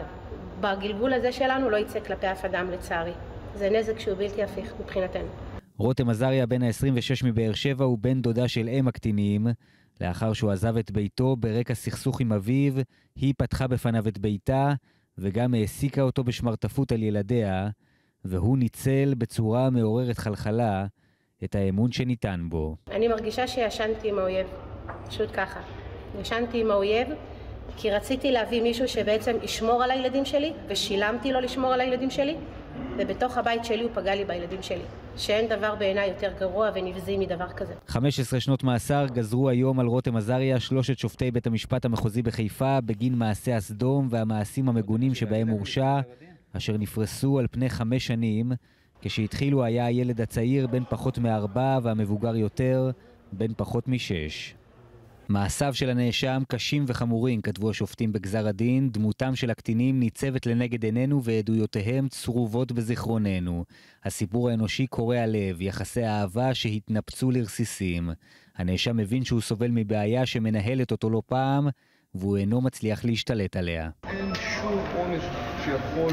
בגלגול הזה שלנו לא יצא כלפי אף אדם לצערי. זה נזק שהוא בלתי הפיך מבחינתנו. רותם עזריה, בן ה-עשרים ושש מבאר שבע, הוא בן דודה של אם הקטינים. לאחר שהוא עזב את ביתו ברקע סכסוך עם אביו, היא פתחה בפניו את ביתה וגם העסיקה אותו בשמרטפות על ילדיה, והוא ניצל בצורה מעוררת חלחלה את האמון שניתן בו. אני מרגישה שישנתי עם האויב, פשוט ככה. ישנתי עם האויב כי רציתי להביא מישהו שבעצם ישמור על הילדים שלי, ושילמתי לו לשמור על הילדים שלי, ובתוך הבית שלי הוא פגע לי בילדים שלי. שאין דבר בעיניי יותר גרוע ונבזי מדבר כזה. חמש עשרה שנות מאסר גזרו היום על רותם עזריה שלושת שופטי בית המשפט המחוזי בחיפה בגין מעשי הסדום והמעשים המגונים שבהם הורשע, אשר נפרסו על פני חמש שנים, כשהתחילו היה הילד הצעיר בן פחות מארבע והמבוגר יותר בן פחות משש. מעשיו של הנאשם קשים וחמורים, כתבו השופטים בגזר הדין. דמותם של הקטינים ניצבת לנגד עינינו ועדויותיהם צרובות בזיכרוננו. הסיפור האנושי קורע לב, יחסי האהבה שהתנפצו לרסיסים. הנאשם מבין שהוא סובל מבעיה שמנהלת אותו לא פעם, והוא אינו מצליח להשתלט עליה. אין שום עונש שיכול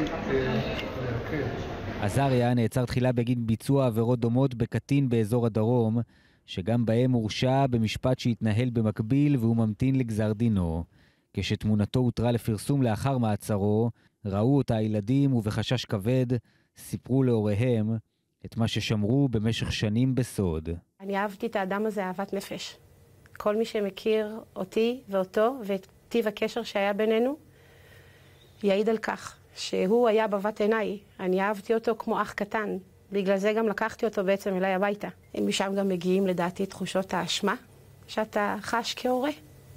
להקל. עזריה נעצר תחילה בגין ביצוע עבירות דומות בקטין באזור הדרום, שגם בהם הורשע במשפט שהתנהל במקביל והוא ממתין לגזר דינו. כשתמונתו הותרה לפרסום לאחר מעצרו, ראו אותה הילדים ובחשש כבד סיפרו להוריהם את מה ששמרו במשך שנים בסוד. אני אהבתי את האדם הזה אהבת נפש. כל מי שמכיר אותי ואותו ואת טיב הקשר שהיה בינינו, יעיד על כך שהוא היה בבת עיניי. אני אהבתי אותו כמו אח קטן. בגלל זה גם לקחתי אותו בעצם אליי הביתה. משם גם מגיעים לדעתי תחושות האשמה שאתה חש כהורה.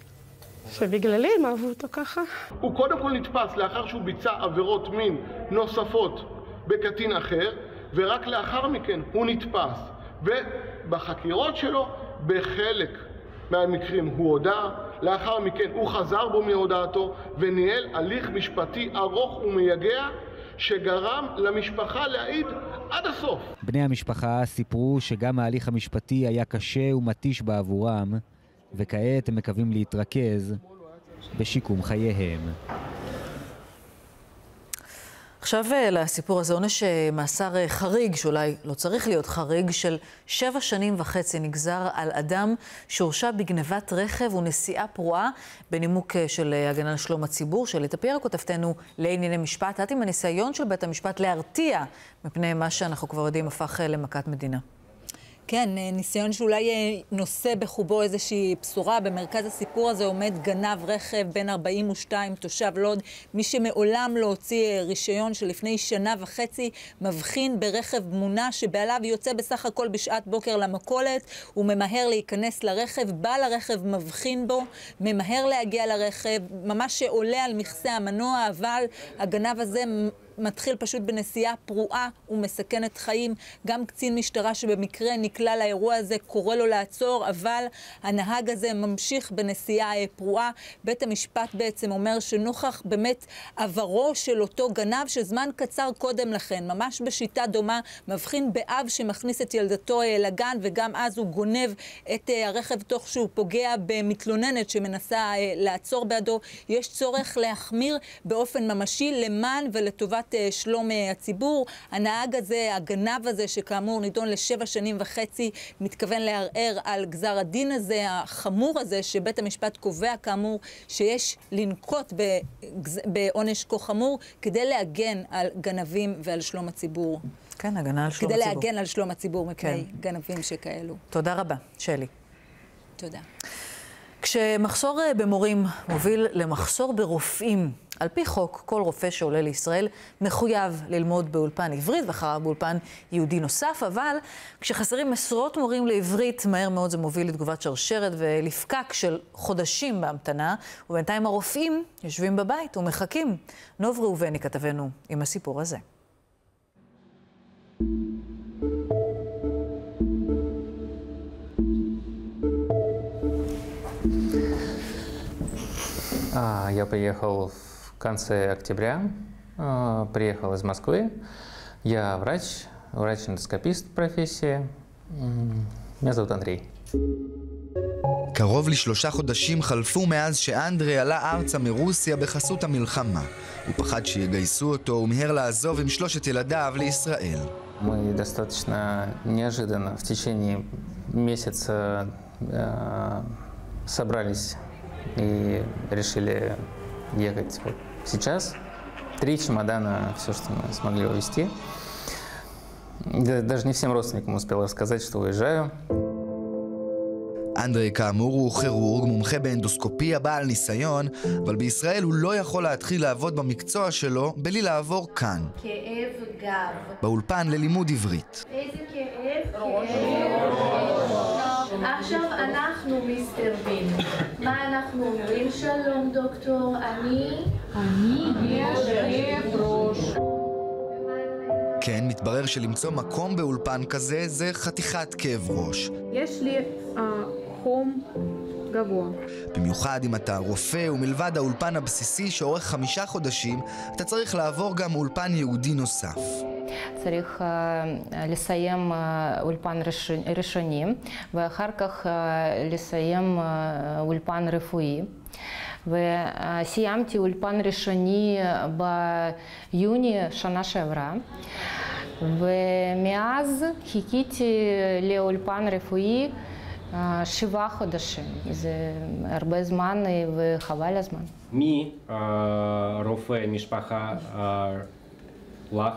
שבגללי הם אהבו אותו ככה. הוא קודם כל נתפס לאחר שהוא ביצע עבירות מין נוספות בקטין אחר, ורק לאחר מכן הוא נתפס. ובחקירות שלו, בחלק מהמקרים הוא הודע, לאחר מכן הוא חזר בו מהודעתו, וניהל הליך משפטי ארוך ומייגע, שגרם למשפחה להעיד עד הסוף. בני המשפחה סיפרו שגם ההליך המשפטי היה קשה ומתיש בעבורם, וכעת הם מקווים להתרכז בשיקום חייהם. עכשיו לסיפור הזה, עונש מאסר חריג, שאולי לא צריך להיות חריג, של שבע שנים וחצי נגזר על אדם שהורשע בגנבת רכב ונסיעה פרועה בנימוק של הגנה על שלום הציבור. שלי תפייר, כותבתנו לענייני משפט, את עם הניסיון של בית המשפט להרתיע מפני מה שאנחנו כבר יודעים הפך למכת מדינה. כן, ניסיון שאולי נושא בחובו איזושהי בשורה. במרכז הסיפור הזה עומד גנב רכב בן ארבעים ושתיים, תושב לוד, מי שמעולם לא הוציא רישיון, שלפני שנה וחצי מבחין ברכב מונע שבעליו יוצא בסך הכל בשעת בוקר למכולת, הוא ממהר להיכנס לרכב, בעל הרכב מבחין בו, ממהר להגיע לרכב, ממש שעולה על מכסה המנוע, אבל הגנב הזה מתחיל פשוט בנסיעה פרועה ומסכנת חיים. גם קצין משטרה שבמקרה נקלע לאירוע הזה קורא לו לעצור, אבל הנהג הזה ממשיך בנסיעה פרועה. בית המשפט בעצם אומר שנוכח באמת עברו של אותו גנב שזמן קצר קודם לכן, ממש בשיטה דומה, מבחין באב שמכניס את ילדתו לגן, וגם אז הוא גונב את הרכב תוך שהוא פוגע במתלוננת שמנסה לעצור בעדו. יש צורך להחמיר באופן ממשי למען ולטובת שלום הציבור. הנהג הזה, הגנב הזה, שכאמור נידון לשבע שנים וחצי, מתכוון לערער על גזר הדין הזה, החמור הזה, שבית המשפט קובע כאמור שיש לנקוט בעונש כה חמור כדי להגן על גנבים ועל שלום הציבור. כן, הגנה על שלום כדי הציבור. להגן על שלום הציבור מפני כן. גנבים שכאלו. תודה רבה, שלי. תודה. כשמחסור במורים מוביל למחסור ברופאים, על פי חוק, כל רופא שעולה לישראל מחויב ללמוד באולפן עברית ואחריו באולפן יהודי נוסף, אבל כשחסרים עשרות מורים לעברית, מהר מאוד זה מוביל לתגובת שרשרת ולפקק של חודשים בהמתנה, ובינתיים הרופאים יושבים בבית ומחכים. נוב ראובני כתבנו עם הסיפור הזה. Я приехал в конце октября, приехал из Москвы. Я врач, врач-эндоскопист профессии. Меня зовут Андрей. קרוב לשלושה חודשים חלפו מאז שאנדרי עלה ארצה מרוסיה בחסות המלחמה. הוא פחד שיגייסו אותו ומיהר לעזוב עם שלושת ילדיו לישראל. Мы достаточно неожиданно в течение месяца собрались и решили ехать вот сейчас. Три чемодана, все, что мы смогли увезти. Даже не всем родственникам успел рассказать, что уезжаю. אנדרי כאמור הוא כירורג, מומחה באנדוסקופיה, בעל ניסיון, אבל בישראל הוא לא יכול להתחיל לעבוד במקצוע שלו בלי לעבור כאן. כאב גב. באולפן ללימוד עברית. איזה כאב? כאב. עכשיו אנחנו מיסטר בין. מה אנחנו אומרים? שלום דוקטור, אני... אני יש כאב ראש. כן, מתברר שלמצוא מקום באולפן כזה זה חתיכת כאב ראש. יש לי uh, חום גבוה. במיוחד אם אתה רופא, ומלבד האולפן הבסיסי שאורך חמישה חודשים, אתה צריך לעבור גם אולפן יהודי נוסף. צריך uh, לסיים uh, אולפן ראש, ראשוני, ואחר כך uh, לסיים uh, אולפן רפואי. וסיימתי אולפן ראשוני ביוני שנה שעברה, ומאז חיכיתי לאולפן רפואי שבעה חודשים. זה הרבה זמן וחבל הזמן. מי רופא משפחה לך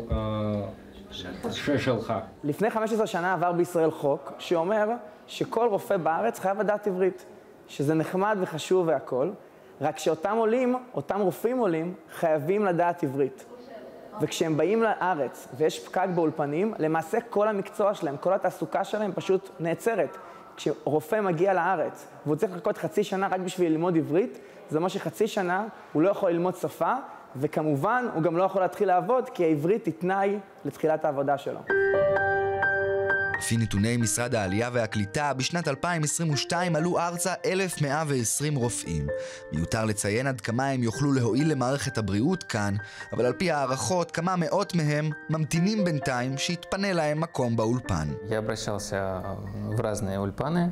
שלך? לפני חמש עשרה שנה עבר בישראל חוק שאומר שכל רופא בארץ חייב לדעת עברית. שזה נחמד וחשוב והכל, רק שאותם עולים, אותם רופאים עולים, חייבים לדעת עברית. וכשהם באים לארץ ויש פקק באולפנים, למעשה כל המקצוע שלהם, כל התעסוקה שלהם פשוט נעצרת. כשרופא מגיע לארץ והוא צריך לחכות חצי שנה רק בשביל ללמוד עברית, זה אומר שחצי שנה הוא לא יכול ללמוד שפה, וכמובן הוא גם לא יכול להתחיל לעבוד, כי העברית היא תנאי לתחילת העבודה שלו. לפי נתוני משרד העלייה והקליטה, בשנת אלפיים עשרים ושתיים עלו ארצה אלף מאה ועשרים רופאים. מיותר לציין עד כמה הם יוכלו להועיל למערכת הבריאות כאן, אבל על פי הערכות, כמה מאות מהם ממתינים בינתיים שיתפנה להם מקום באולפן. Я обращался в разные ульпаны,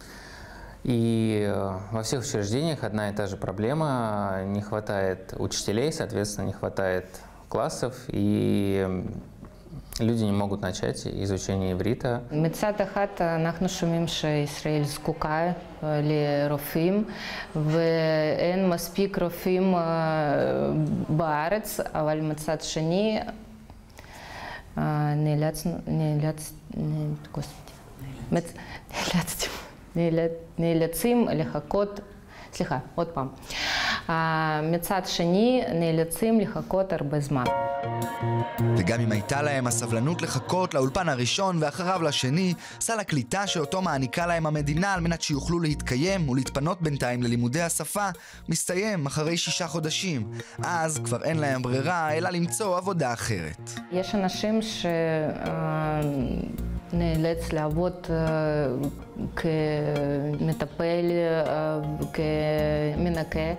и во всех учреждениях одна и та же проблема. Не хватает учителей, соответственно, не хватает классов, и люди не могут начать изучение иврита. מצד אחד אנחנו שומעים שישראל זקוקה לרופאים ואין מספיק רופאים בארץ, אבל מצד שני נאלץ, נאלץ, נאלצים לחכות, סליחה, עוד פעם. מצד שני נאלצים לחכות הרבה זמן. וגם אם הייתה להם הסבלנות לחכות לאולפן הראשון ואחריו לשני, סל הקליטה שאותו מעניקה להם המדינה על מנת שיוכלו להתקיים ולהתפנות בינתיים ללימודי השפה, מסתיים אחרי שישה חודשים. אז כבר אין להם ברירה אלא למצוא עבודה אחרת. יש אנשים שנאלץ לעבוד כמטפל, כמנקה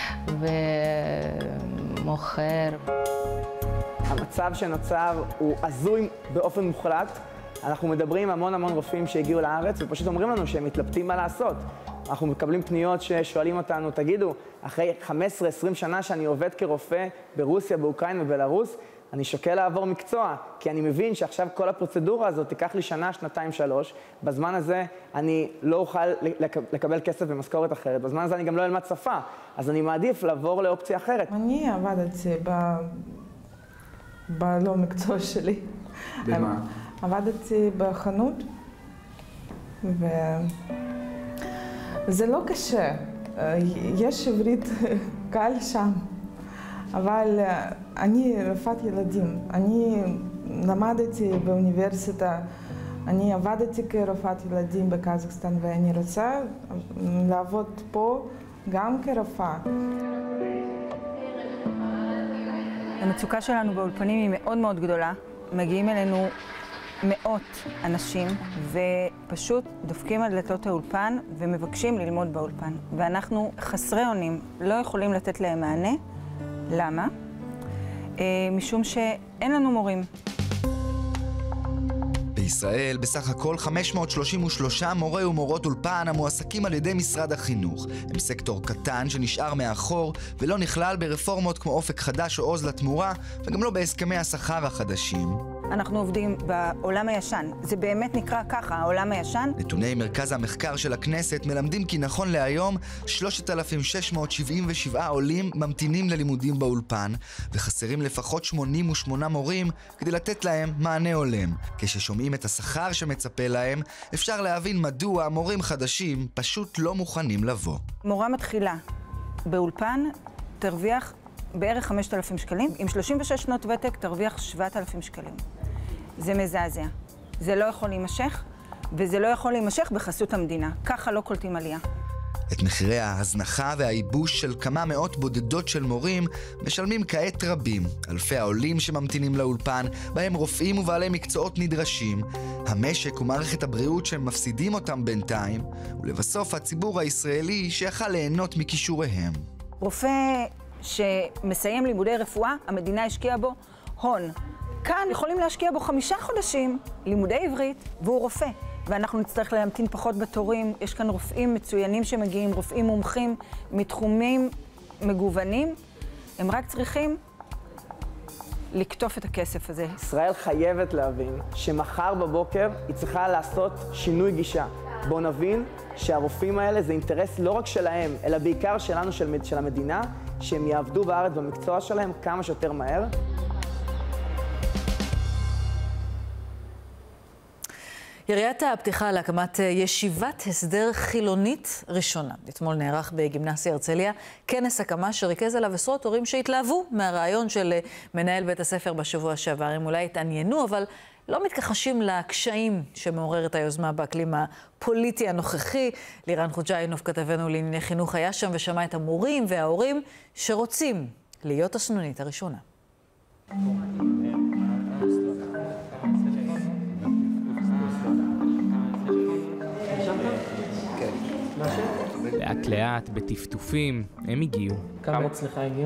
ומוכר. המצב שנוצר הוא הזוי באופן מוחלט. אנחנו מדברים עם המון המון רופאים שהגיעו לארץ ופשוט אומרים לנו שהם מתלבטים מה לעשות. אנחנו מקבלים פניות ששואלים אותנו, תגידו, אחרי חמש עשרה עשרים שנה שאני עובד כרופא ברוסיה, באוקראינה ובלרוס, אני שוקל לעבור מקצוע, כי אני מבין שעכשיו כל הפרוצדורה הזאת תיקח לי שנה, שנתיים, שלוש. בזמן הזה אני לא אוכל לקבל כסף ומשכורת אחרת. בזמן הזה אני גם לא אלמד שפה. אז אני מעדיף לעבור לאופציה אחרת. אני עבדתי ב... בלא מקצוע שלי. במה? עבדתי בחנות, זה לא קשה, יש עברית קל שם, אבל אני רופאת ילדים, אני למדתי באוניברסיטה, אני עבדתי כרופאת ילדים בקזחסטן ואני רוצה לעבוד פה גם כרופאה. המצוקה שלנו באולפנים היא מאוד מאוד גדולה. מגיעים אלינו מאות אנשים ופשוט דופקים על דלתות האולפן ומבקשים ללמוד באולפן. ואנחנו חסרי אונים, לא יכולים לתת להם מענה. למה? משום שאין לנו מורים. בישראל בסך הכל חמש מאות שלושים ושלושה מורי ומורות אולפן המועסקים על ידי משרד החינוך. הם סקטור קטן שנשאר מאחור ולא נכלל ברפורמות כמו אופק חדש או עוז לתמורה, וגם לא בהסכמי השכר החדשים. אנחנו עובדים בעולם הישן. זה באמת נקרא ככה, העולם הישן. נתוני מרכז המחקר של הכנסת מלמדים כי נכון להיום שלושת אלפים שש מאות שבעים ושבעה עולים ממתינים ללימודים באולפן, וחסרים לפחות שמונים ושמונה מורים כדי לתת להם מענה הולם. כששומעים את השכר שמצפה להם, אפשר להבין מדוע מורים חדשים פשוט לא מוכנים לבוא. מורה מתחילה באולפן תרוויח בערך חמשת אלפים שקלים, עם שלושים ושש שנות ותק תרוויח שבעת אלפים שקלים. זה מזעזע. זה לא יכול להימשך, וזה לא יכול להימשך בחסות המדינה. ככה לא קולטים עלייה. את מחירי ההזנחה והייבוש של כמה מאות בודדות של מורים משלמים כעת רבים. אלפי העולים שממתינים לאולפן, בהם רופאים ובעלי מקצועות נדרשים, המשק ומערכת הבריאות שהם מפסידים אותם בינתיים, ולבסוף הציבור הישראלי שיכל ליהנות מכישוריהם. רופא שמסיים לימודי רפואה, המדינה השקיעה בו הון. כאן יכולים להשקיע בו חמישה חודשים לימודי עברית, והוא רופא. ואנחנו נצטרך להמתין פחות בתורים. יש כאן רופאים מצוינים שמגיעים, רופאים מומחים מתחומים מגוונים. הם רק צריכים לקטוף את הכסף הזה. ישראל חייבת להבין שמחר בבוקר היא צריכה לעשות שינוי גישה. בואו נבין שהרופאים האלה זה אינטרס לא רק שלהם, אלא בעיקר שלנו, של, של המדינה, שהם יעבדו בארץ במקצוע שלהם כמה שיותר מהר. יריית הפתיחה להקמת ישיבת הסדר חילונית ראשונה. אתמול נערך בגימנסיה הרצליה כנס הקמה שריכז עליו עשרות הורים שהתלהבו מהרעיון של מנהל בית הספר בשבוע שעבר. הם אולי התעניינו, אבל לא מתכחשים לקשיים שמעוררת היוזמה באקלים הפוליטי הנוכחי. לירן חוג'יינוף, כתבנו לענייני חינוך, היה שם ושמע את המורים וההורים שרוצים להיות הסנונית הראשונה. לאט לאט, בטפטופים, הם הגיעו. כמה אצלך הגיעו?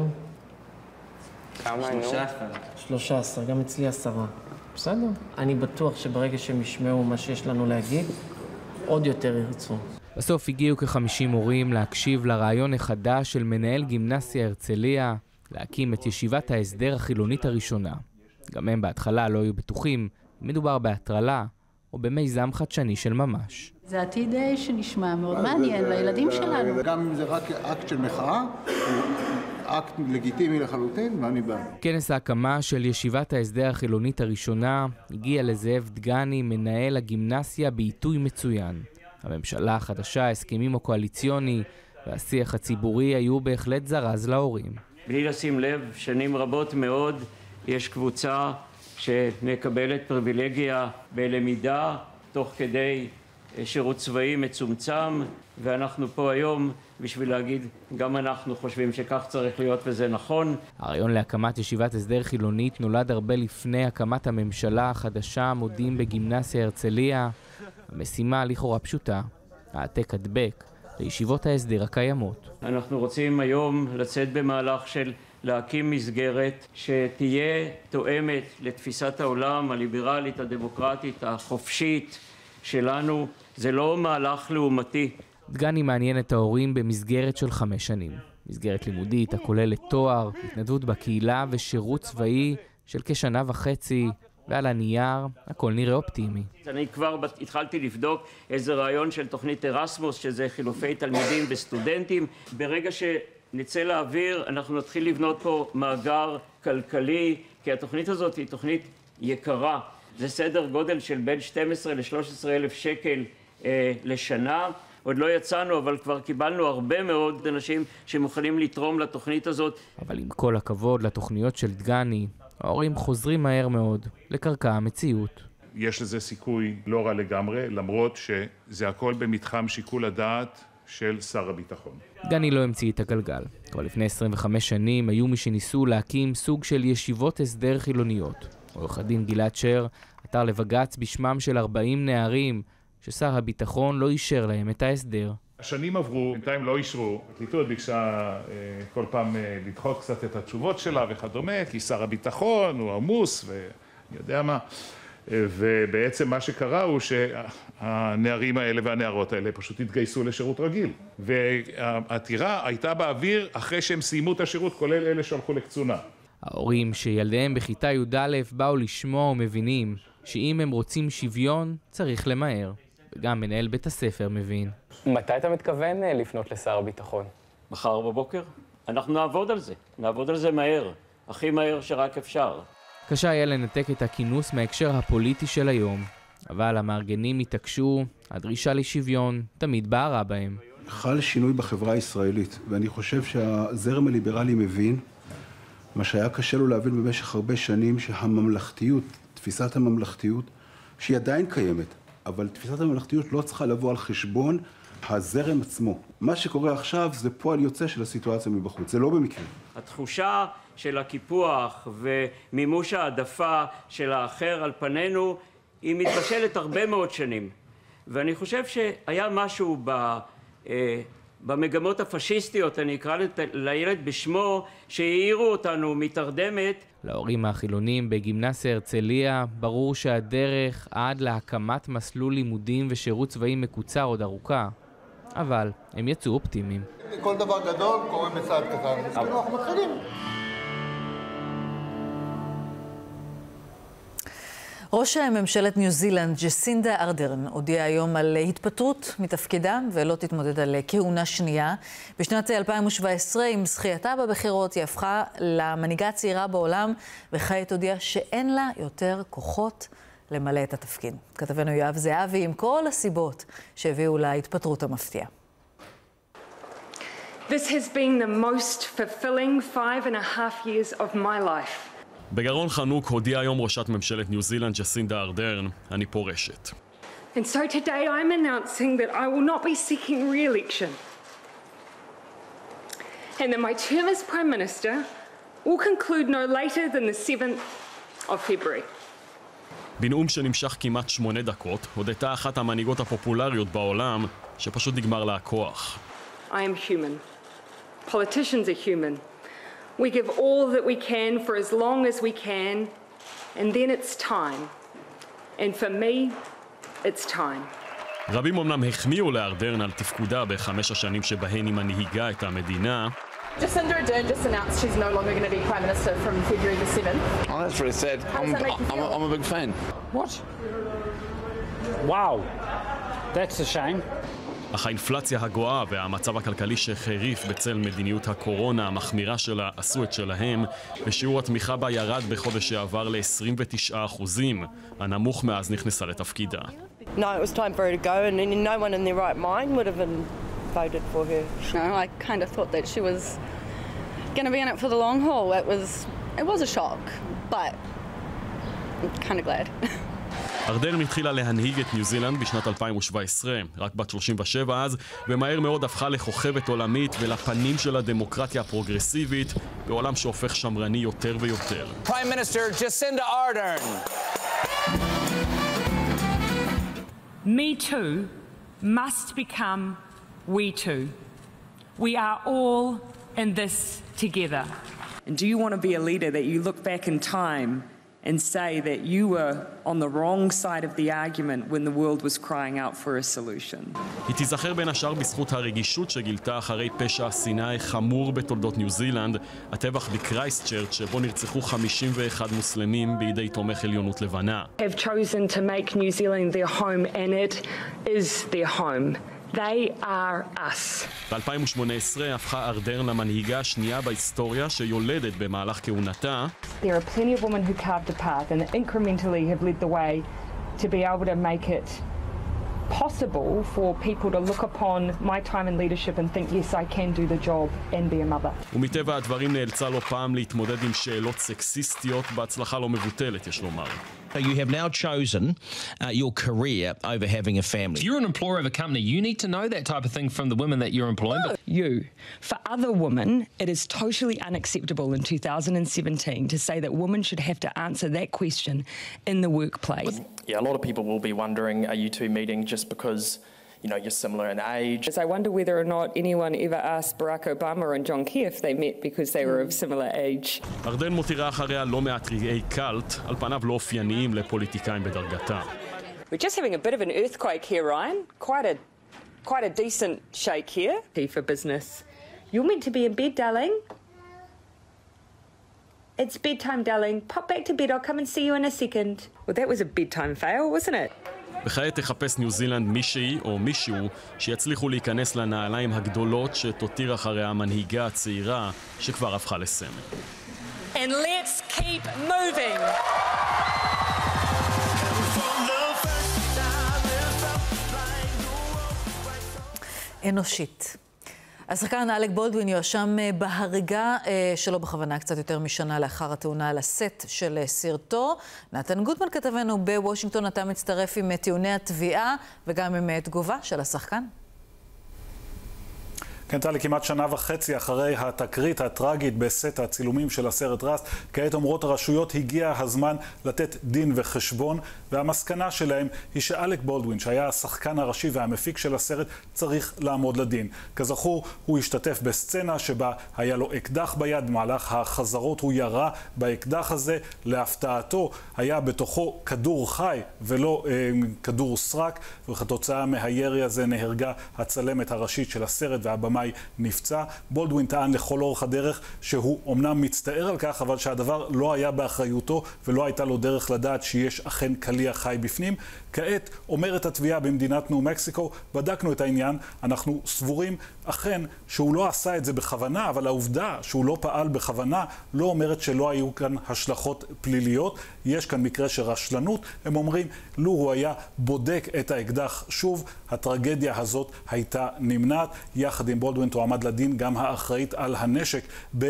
כמה היו? שלושה עשר, גם אצלי עשרה. בסדר. אני בטוח שברגע שהם ישמעו מה שיש לנו להגיד, עוד יותר ירצו. בסוף הגיעו כ-חמישים מורים להקשיב לרעיון החדש של מנהל גימנסיה הרצליה, להקים את ישיבת ההסדר החילונית הראשונה. גם הם בהתחלה לא היו בטוחים, מדובר בהטרלה או במיזם חדשני של ממש. זה עתיד שנשמע מאוד מעניין לילדים שלנו. גם אם זה רק אקט של מחאה, אקט לגיטימי לחלוטין, ואני בא. כנס ההקמה של ישיבת ההסדר החילונית הראשונה הגיע לזאב דגני, מנהל הגימנסיה, בעיתוי מצוין. הממשלה החדשה, ההסכמים הקואליציוני והשיח הציבורי היו בהחלט זרז להורים. בלי לשים לב, שנים רבות מאוד יש קבוצה שמקבלת פריבילגיה בלמידה תוך כדי שירות צבאי מצומצם, ואנחנו פה היום בשביל להגיד, גם אנחנו חושבים שכך צריך להיות וזה נכון. הרעיון להקמת ישיבת הסדר חילונית נולד הרבה לפני הקמת הממשלה החדשה, מודים בגימנסיה הרצליה. המשימה לכאורה פשוטה, העתק הדבק לישיבות ההסדר הקיימות. אנחנו רוצים היום לצאת במהלך של להקים מסגרת שתהיה תואמת לתפיסת העולם הליברלית, הדמוקרטית, החופשית שלנו. זה לא מהלך לעומתי. דגני מעניין את ההורים במסגרת של חמש שנים. מסגרת לימודית הכוללת תואר, התנדבות בקהילה ושירות צבאי של כשנה וחצי, ועל הנייר הכל נראה אופטימי. אני כבר התחלתי לבדוק איזה רעיון של תוכנית ארסמוס, שזה חילופי תלמידים וסטודנטים. ברגע שנצא לאוויר, אנחנו נתחיל לבנות פה מאגר כלכלי, כי התוכנית הזאת היא תוכנית יקרה. זה סדר גודל של בין שתים עשרה ל-שלוש עשרה אלף שקל אה, לשנה. עוד לא יצאנו, אבל כבר קיבלנו הרבה מאוד אנשים שמוכנים לתרום לתוכנית הזאת. אבל עם כל הכבוד לתוכניות של דגני, ההורים חוזרים מהר מאוד לקרקע המציאות. יש לזה סיכוי לא רע לגמרי, למרות שזה הכל במתחם שיקול הדעת של שר הביטחון. דגני לא המציא את הגלגל. כבר לפני עשרים וחמש שנים היו מי שניסו להקים סוג של ישיבות הסדר חילוניות. עורך הדין גלעד שר עתר לבג"ץ בשמם של ארבעים נערים ששר הביטחון לא אישר להם את ההסדר. השנים עברו, בינתיים לא אישרו. הפרקליטות ביקשה אה, כל פעם אה, לדחות קצת את התשובות שלה וכדומה, כי שר הביטחון הוא עמוס ואני יודע מה. ובעצם מה שקרה הוא שהנערים האלה והנערות האלה פשוט התגייסו לשירות רגיל. והעתירה הייתה באוויר אחרי שהם סיימו את השירות, כולל אלה שהלכו לקצונה. ההורים שילדיהם בכיתה י"א באו לשמוע ומבינים שאם הם רוצים שוויון צריך למהר. וגם מנהל בית הספר מבין. מתי אתה מתכוון לפנות לשר הביטחון? מחר בבוקר. אנחנו נעבוד על זה. נעבוד על זה מהר. הכי מהר שרק אפשר. קשה היה לנתק את הכינוס מההקשר הפוליטי של היום, אבל המארגנים התעקשו, הדרישה לשוויון תמיד בערה בהם. חל שינוי בחברה הישראלית, ואני חושב שהזרם הליברלי מבין, מה שהיה קשה לו להבין במשך הרבה שנים, שהממלכתיות, תפיסת הממלכתיות, שהיא עדיין קיימת, אבל תפיסת הממלכתיות לא צריכה לבוא על חשבון הזרם עצמו. מה שקורה עכשיו זה פועל יוצא של הסיטואציה מבחוץ, זה לא במקרה. התחושה של הקיפוח ומימוש העדפה של האחר על פנינו היא מתבשלת הרבה מאוד שנים. ואני חושב שהיה משהו ב, אה, במגמות הפשיסטיות, אני אקרא לילד בשמו, שהעירו אותנו מתרדמת. להורים החילונים בגימנסיה הרצליה ברור שהדרך עד להקמת מסלול לימודים ושירות צבאי מקוצר עוד ארוכה, אבל הם יצאו אופטימיים. כל דבר גדול קורה בצעד קטן. אנחנו מתחילים. ראש ממשלת ניו זילנד, ג'סינדה ארדרן, הודיעה היום על התפטרות מתפקידה ולא תתמודד על כהונה שנייה. בשנת אלפיים שבע עשרה, עם זכייתה בבחירות, היא הפכה למנהיגה הצעירה בעולם, וכעת הודיעה שאין לה יותר כוחות למלא את התפקיד. כתבנו יואב זהבי עם כל הסיבות שהביאו להתפטרות המפתיעה. This has been the most fulfilling five and a half years of my life. בגרון חנוק הודיעה היום ראשת ממשלת ניו זילנד ג'סינדה ארדרן, אני פורשת. And so today I'm announcing that I will not be seeking re-election. And that my term as Prime Minister will conclude no later than the seventh of February. בנאום שנמשך כמעט שמונה דקות, הודתה אחת המנהיגות הפופולריות בעולם שפשוט נגמר לה הכוח. I am human. Politicians are human. We give all that we can for as long as we can, and then it's time. And for me, it's time. רבים אמנם החמיאו לארדרן על תפקודה בחמש השנים שבהן היא מנהיגה את המדינה. Jacinda Ardern just announced she's no longer going to be Prime Minister from February the seventh. Oh, that's really sad. I'm, I'm, I'm a big fan. What? Wow. That's a shame. אך האינפלציה הגואה והמצב הכלכלי שחריף בצל מדיניות הקורונה המחמירה שלה עשו את שלהם, ושיעור התמיכה בה ירד בחודש שעבר ל-עשרים ותשעה אחוזים, הנמוך מאז נכנסה לתפקידה. No, it was time for her to go, and no one in their right mind would have voted for her. No, I kind of thought that she was going to be in it for the long haul. It was, it was a shock, but I'm kind of glad. ארדרן התחילה להנהיג את ניו זילנד בשנת אלפיים שבע עשרה, רק בת שלושים ושבע אז, ומהר מאוד הפכה לכוכבת עולמית ולפנים של הדמוקרטיה הפרוגרסיבית, בעולם שהופך שמרני יותר ויותר. Prime Minister Jacinda Ardern. Me too must become we too. We are all in this together. And do you want to be a leader that you look back in time and say that you were on the wrong side of the argument when the world was crying out for a solution? היא תיזכר בין השאר בזכות הרגישות שגילתה אחרי פשע סיני חמור בתולדות ניו זילנד, הטבח בקרייסטצ'רץ' שבו נרצחו חמישים ואחד מוסלמים בידי תומך עליונות לבנה. Have chosen to make New Zealand their home and it is their home. They are us. ב-אלפיים שמונה עשרה הפכה ארדרן למנהיגה השנייה בהיסטוריה שיולדת במהלך כהונתה. There are plenty of women who carved a path and incrementally have led the way to be able to make it possible for people to look upon my time in leadership and think, yes, I can do the job and be a mother. ומטבע הדברים נאלצה לא פעם להתמודד עם שאלות סקסיסטיות בהצלחה לא מבוטלת, יש לומר. You have now chosen uh, your career over having a family. If you're an employer of a company, you need to know that type of thing from the women that you're employing. No. You. For other women, it is totally unacceptable in two thousand seventeen to say that women should have to answer that question in the workplace. Yeah, a lot of people will be wondering, are you two meeting just because, you know, you're similar in age? I wonder whether or not anyone ever asked Barack Obama and John Kerry if they met because they were of similar age. ארדן מותירה אחריה לא מעט רגעי קלט, על פניו לא אופייניים לפוליטיקאים בדרגתה. We're just having a bit of an earthquake here, Ryan. Quite a, quite a decent shake here. P for business. You're meant to be in bed, darling. It's bedtime, darling. Pop back to bed. I'll come and see you in a second. Well, that was a bedtime fail, wasn't it? וכעת תחפש ניו זילנד מישהי או מישהו שיצליחו להיכנס לנעליים הגדולות שתותיר אחריה המנהיגה הצעירה שכבר הפכה לסמל. And let's keep moving. אנושית. השחקן אלק בולדווין יואשם בהריגה שלו בכוונה קצת יותר משנה לאחר התאונה על הסט של סרטו. נתן גוטמן כתבנו בוושינגטון, אתה מצטרף עם טיעוני התביעה וגם עם תגובה של השחקן. כן, טלי, כמעט שנה וחצי אחרי התקרית הטרגית בסט הצילומים של הסרט ראסט, כעת אומרות הרשויות הגיע הזמן לתת דין וחשבון, והמסקנה שלהם היא שאלק בולדווין, שהיה השחקן הראשי והמפיק של הסרט, צריך לעמוד לדין. כזכור, הוא השתתף בסצנה שבה היה לו אקדח ביד, במהלך החזרות הוא ירה באקדח הזה, להפתעתו היה בתוכו כדור חי ולא אה, כדור סרק, וכתוצאה מהירי הזה נהרגה הצלמת הראשית של הסרט והבמה נפצע. בולדווין טען לכל אורך הדרך שהוא אומנם מצטער על כך, אבל שהדבר לא היה באחריותו ולא הייתה לו דרך לדעת שיש אכן קליע חי בפנים. כעת אומרת התביעה במדינת ניו מקסיקו, בדקנו את העניין, אנחנו סבורים אכן שהוא לא עשה את זה בכוונה, אבל העובדה שהוא לא פעל בכוונה לא אומרת שלא היו כאן השלכות פליליות. יש כאן מקרה של רשלנות. הם אומרים, לו הוא היה בודק את האקדח שוב, הטרגדיה הזאת הייתה נמנעת. יחד עם בולדווין תועמד לדין גם האחראית על הנשק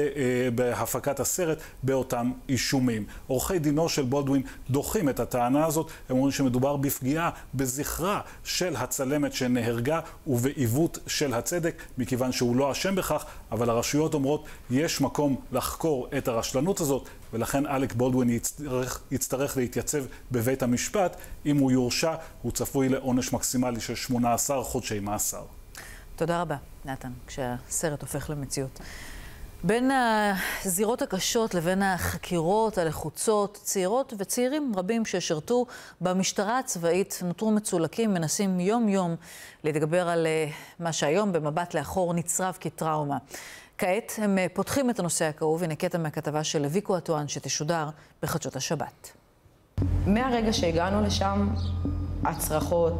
בהפקת הסרט באותם אישומים. עורכי דינו של בולדווין דוחים את הטענה הזאת. הם אומרים שמדובר בפגיעה בזכרה של הצלמת שנהרגה ובעיוות של הצדק, מכיוון שהוא לא אשם בכך, אבל הרשויות אומרות יש מקום לחקור את הרשלנות הזאת, ולכן אלק בולדווין יצטרך, יצטרך להתייצב בבית המשפט. אם הוא יורשע, הוא צפוי לעונש מקסימלי של שמונה עשר חודשי מאסר. תודה רבה, נתן, כשהסרט הופך למציאות. בין הזירות הקשות לבין החקירות הלחוצות, צעירות וצעירים רבים ששרתו במשטרה הצבאית נותרו מצולקים, מנסים יום יום להתגבר על מה שהיום במבט לאחור נצרב כטראומה. כעת הם פותחים את הנושא הכאוב, הנה קטע מהכתבה של ויקו אטואן שתשודר בחדשות השבת. מהרגע שהגענו לשם, הצרחות,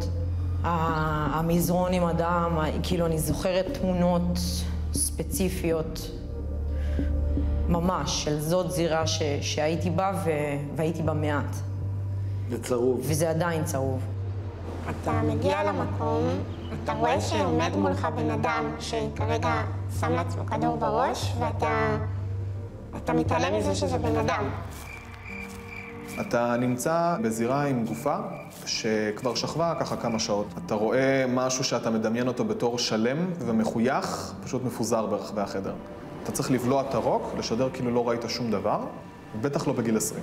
המזרון עם הדם, כאילו אני זוכרת תמונות ספציפיות ממש של זאת זירה ש, שהייתי בה ו, והייתי בה מעט. זה צרוב. וזה עדיין צרוב. אתה מגיע למקום, אתה רואה שעומד מולך בן אדם שכרגע שם לעצמו כדור בראש, ואתה אתה מתעלם מזה שזה בן אדם. אתה נמצא בזירה עם גופה שכבר שכבה ככה כמה שעות. אתה רואה משהו שאתה מדמיין אותו בתור שלם ומחוייך, פשוט מפוזר ברחבי החדר. אתה צריך לבלוע את הרוק, לשדר כאילו לא ראית שום דבר, בטח לא בגיל עשרים.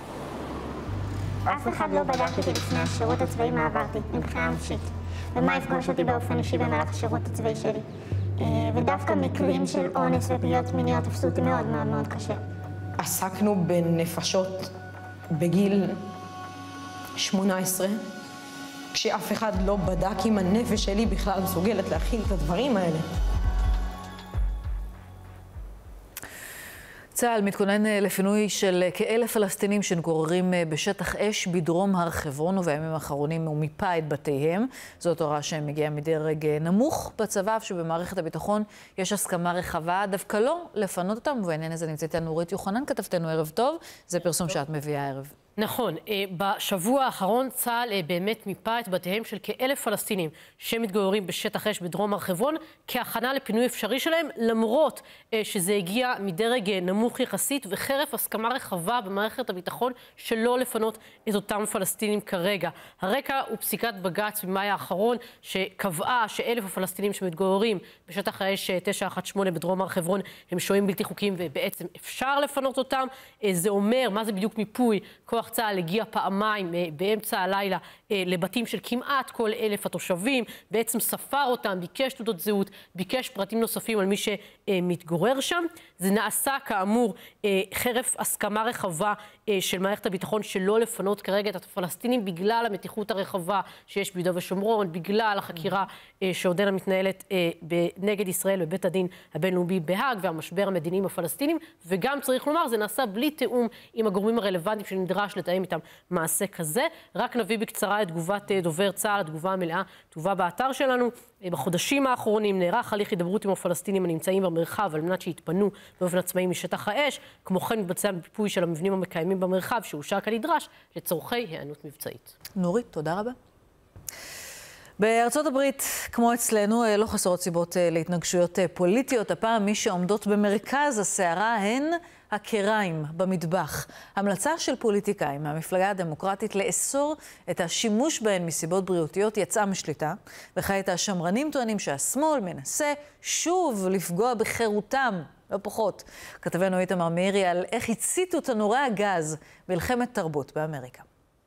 אף אחד לא בדק אותי לפני השירות הצבאי מה עברתי, מבחינה נפשית. ומה יפגוש אותי באופן אישי במהלך השירות הצבאי שלי. ודווקא מקרים של אונס ופגיעות מיניות תפסו אותי מאוד מאוד מאוד קשה. עסקנו בנפשות בגיל שמונה עשרה, כשאף אחד לא בדק אם הנפש שלי בכלל מסוגלת להכיל את הדברים האלה. צה"ל מתכונן לפינוי של כאלף פלסטינים שמתגוררים בשטח אש בדרום הר חברון, ובימים האחרונים הוא מיפה את בתיהם. זאת הוראה שמגיעה מדרג נמוך בצבא, שבמערכת הביטחון יש הסכמה רחבה דווקא לא לפנות אותם, ובעניין הזה נמצאת איתנו נורית יוחנן, כתבתנו ערב טוב. זה פרסום שאת מביאה ערב. נכון, בשבוע האחרון צה"ל באמת מיפה את בתיהם של כאלף פלסטינים שמתגוררים בשטח אש בדרום הר חברון כהכנה לפינוי אפשרי שלהם, למרות שזה הגיע מדרג נמוך יחסית וחרף הסכמה רחבה במערכת הביטחון שלא לפנות את אותם פלסטינים כרגע. הרקע הוא פסיקת בג"ץ במאי האחרון שקבעה שאלף הפלסטינים שמתגוררים בשטח האש תשע אחת שמונה בדרום הר חברון הם שוהים בלתי חוקיים ובעצם אפשר לפנות אותם. זה אומר, מה זה בדיוק מיפוי? כוח צה"ל הגיע פעמיים באמצע הלילה לבתים של כמעט כל אלף התושבים, בעצם ספר אותם, ביקש תעודות זהות, ביקש פרטים נוספים על מי שמתגורר שם. זה נעשה כאמור חרף הסכמה רחבה של מערכת הביטחון שלא לפנות כרגע את הפלסטינים בגלל המתיחות הרחבה שיש ביהודה ושומרון, בגלל החקירה שעודנה מתנהלת נגד ישראל בבית הדין הבינלאומי בהאג והמשבר המדיני עם הפלסטינים, וגם צריך לומר זה נעשה בלי תיאום עם הגורמים הרלוונטיים שנדרש לתאם איתם מעשה כזה. רק נביא בקצרה את תגובת דובר צה"ל, התגובה המלאה תובא באתר שלנו. בחודשים האחרונים נערך הליך הידברות עם הפלסטינים הנמצאים במרחב על מנת שיתפנו באופן עצמאי משטח האש. כמו כן מתבצע מיפוי של המבנים המקיימים במרחב שאושר כנדרש לצורכי היענות מבצעית. נורית, תודה רבה. בארצות הברית, כמו אצלנו, לא חסרות סיבות להתנגשויות פוליטיות. הפעם מי שעומדות במרכז הסערה הן הקריים במטבח. המלצה של פוליטיקאים מהמפלגה הדמוקרטית לאסור את השימוש בהן מסיבות בריאותיות יצאה משליטה, וכעת השמרנים טוענים שהשמאל מנסה שוב לפגוע בחירותם, לא פחות. כתבנו איתמר מאירי על איך הציתו תנורי הגז מלחמת תרבות באמריקה.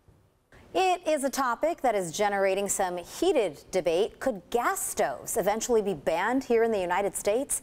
It is a topic that is generating some heated debate. Could gas stoves eventually be banned here in the United States?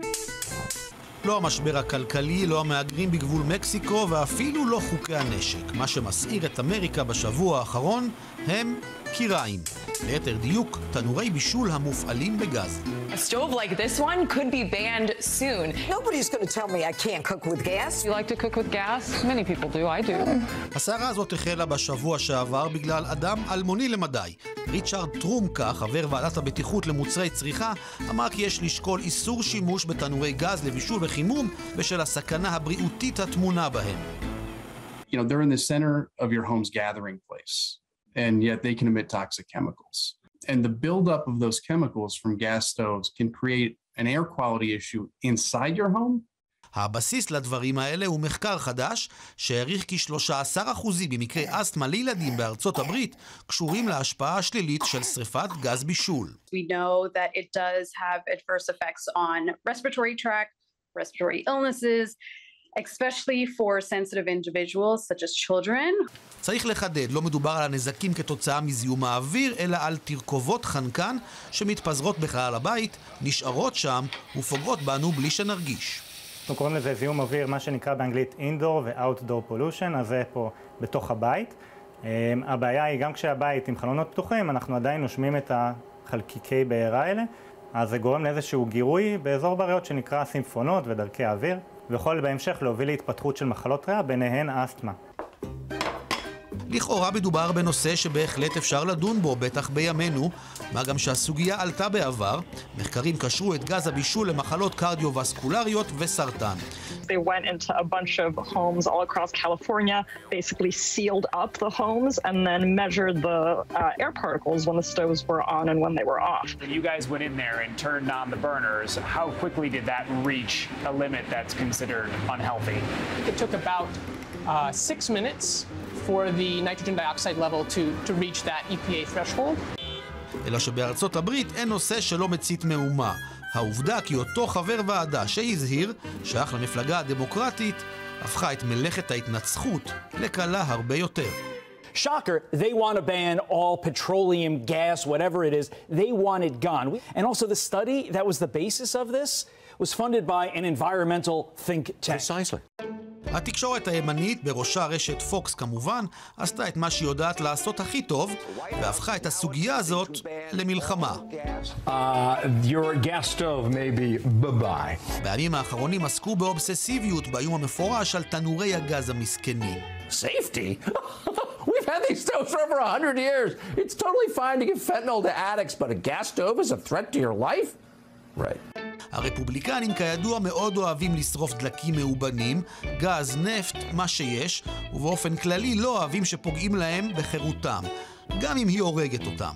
לא המשבר הכלכלי, לא המהגרים בגבול מקסיקו ואפילו לא חוקי הנשק. מה שמסעיר את אמריקה בשבוע האחרון הם קיריים. ליתר דיוק, תנורי בישול המופעלים בגז. A stove like this one could be banned soon. Nobody's going to tell me I can't cook with gas. You like to cook with gas? Many people do, I do. הסערה הזאת החלה בשבוע שעבר בגלל אדם אלמוני למדי. ריצ'רד טרומקה, חבר ועדת הבטיחות למוצרי צריכה, אמר כי יש לשקול איסור שימוש בתנורי גז לבישול וחימום בשל הסכנה הבריאותית התמונה בהם. You know, they're in the center of your home's gathering place. And yet they can emit toxic chemicals. And the buildup of those chemicals from gas stoves can create an air quality issue inside your home. הבסיס לדברים האלה הוא מחקר חדש שהעריך כי שלושה עשר אחוזים במקרי אסתמה לילדים בארצות הברית קשורים להשפעה השלילית של שריפת גז בישול. We know that it does have adverse effects on respiratory tract, respiratory illnesses, especially for sensitive individuals such as children. צריך לחדד, לא מדובר על הנזקים כתוצאה מזיהום האוויר, אלא על תרכובות חנקן שמתפזרות בחלל הבית, נשארות שם ופוגעות בנו בלי שנרגיש. אנחנו קוראים לזה זיהום אוויר, מה שנקרא באנגלית indoor ו-outdoor pollution, אז זה פה בתוך הבית. הבעיה היא גם כשהבית עם חלונות פתוחים, אנחנו עדיין נושמים את החלקיקי בעירה האלה, אז זה גורם לאיזשהו גירוי באזור בריאות שנקרא סימפונות ודרכי האוויר, ויכול בהמשך להוביל להתפתחות של מחלות ריאה, ביניהן אסתמה. לכאורה מדובר בנושא שבהחלט אפשר לדון בו, בטח בימינו, מה גם שהסוגיה עלתה בעבר. מחקרים קשרו את גז הבישול למחלות קרדיו-וסקולריות וסרטן. They went into a bunch of homes all across California, basically sealed up the homes and then measured the uh, air particles when the stoves were on and when they were off. When you guys went in there and turned on the burners, how quickly did that reach a limit that's considered unhealthy? It took about uh, six minutes for the nitrogen dioxide level to, to reach that E P A threshold. אלא שבארצות הברית אין נושא שלא מצית מהומה. העובדה כי אותו חבר ועדה שהזהיר, שייך למפלגה הדמוקרטית, הפכה את מלאכת ההתנצחות לקלה הרבה יותר. Shocker, they want to ban all petroleum, gas, whatever it is. They want it gone. And also the study that was the basis of this was funded by an environmental think tank. Precisely. התקשורת הימנית, בראשה רשת פוקס כמובן, עשתה את מה שהיא יודעת לעשות הכי טוב, והפכה את הסוגיה הזאת למלחמה. Uh, your gas stove maybe bye-bye. בימים האחרונים עסקו באובססיביות באיום המפורש על תנורי הגז המסכנים. Safety? We've had these stoves for over a hundred years. It's totally fine to give fentanyl to addicts, but a gas stove is a threat to your life? Right. הרפובליקנים כידוע מאוד אוהבים לשרוף דלקים מאובנים, גז, נפט, מה שיש, ובאופן כללי לא אוהבים שפוגעים להם בחירותם, גם אם היא הורגת אותם.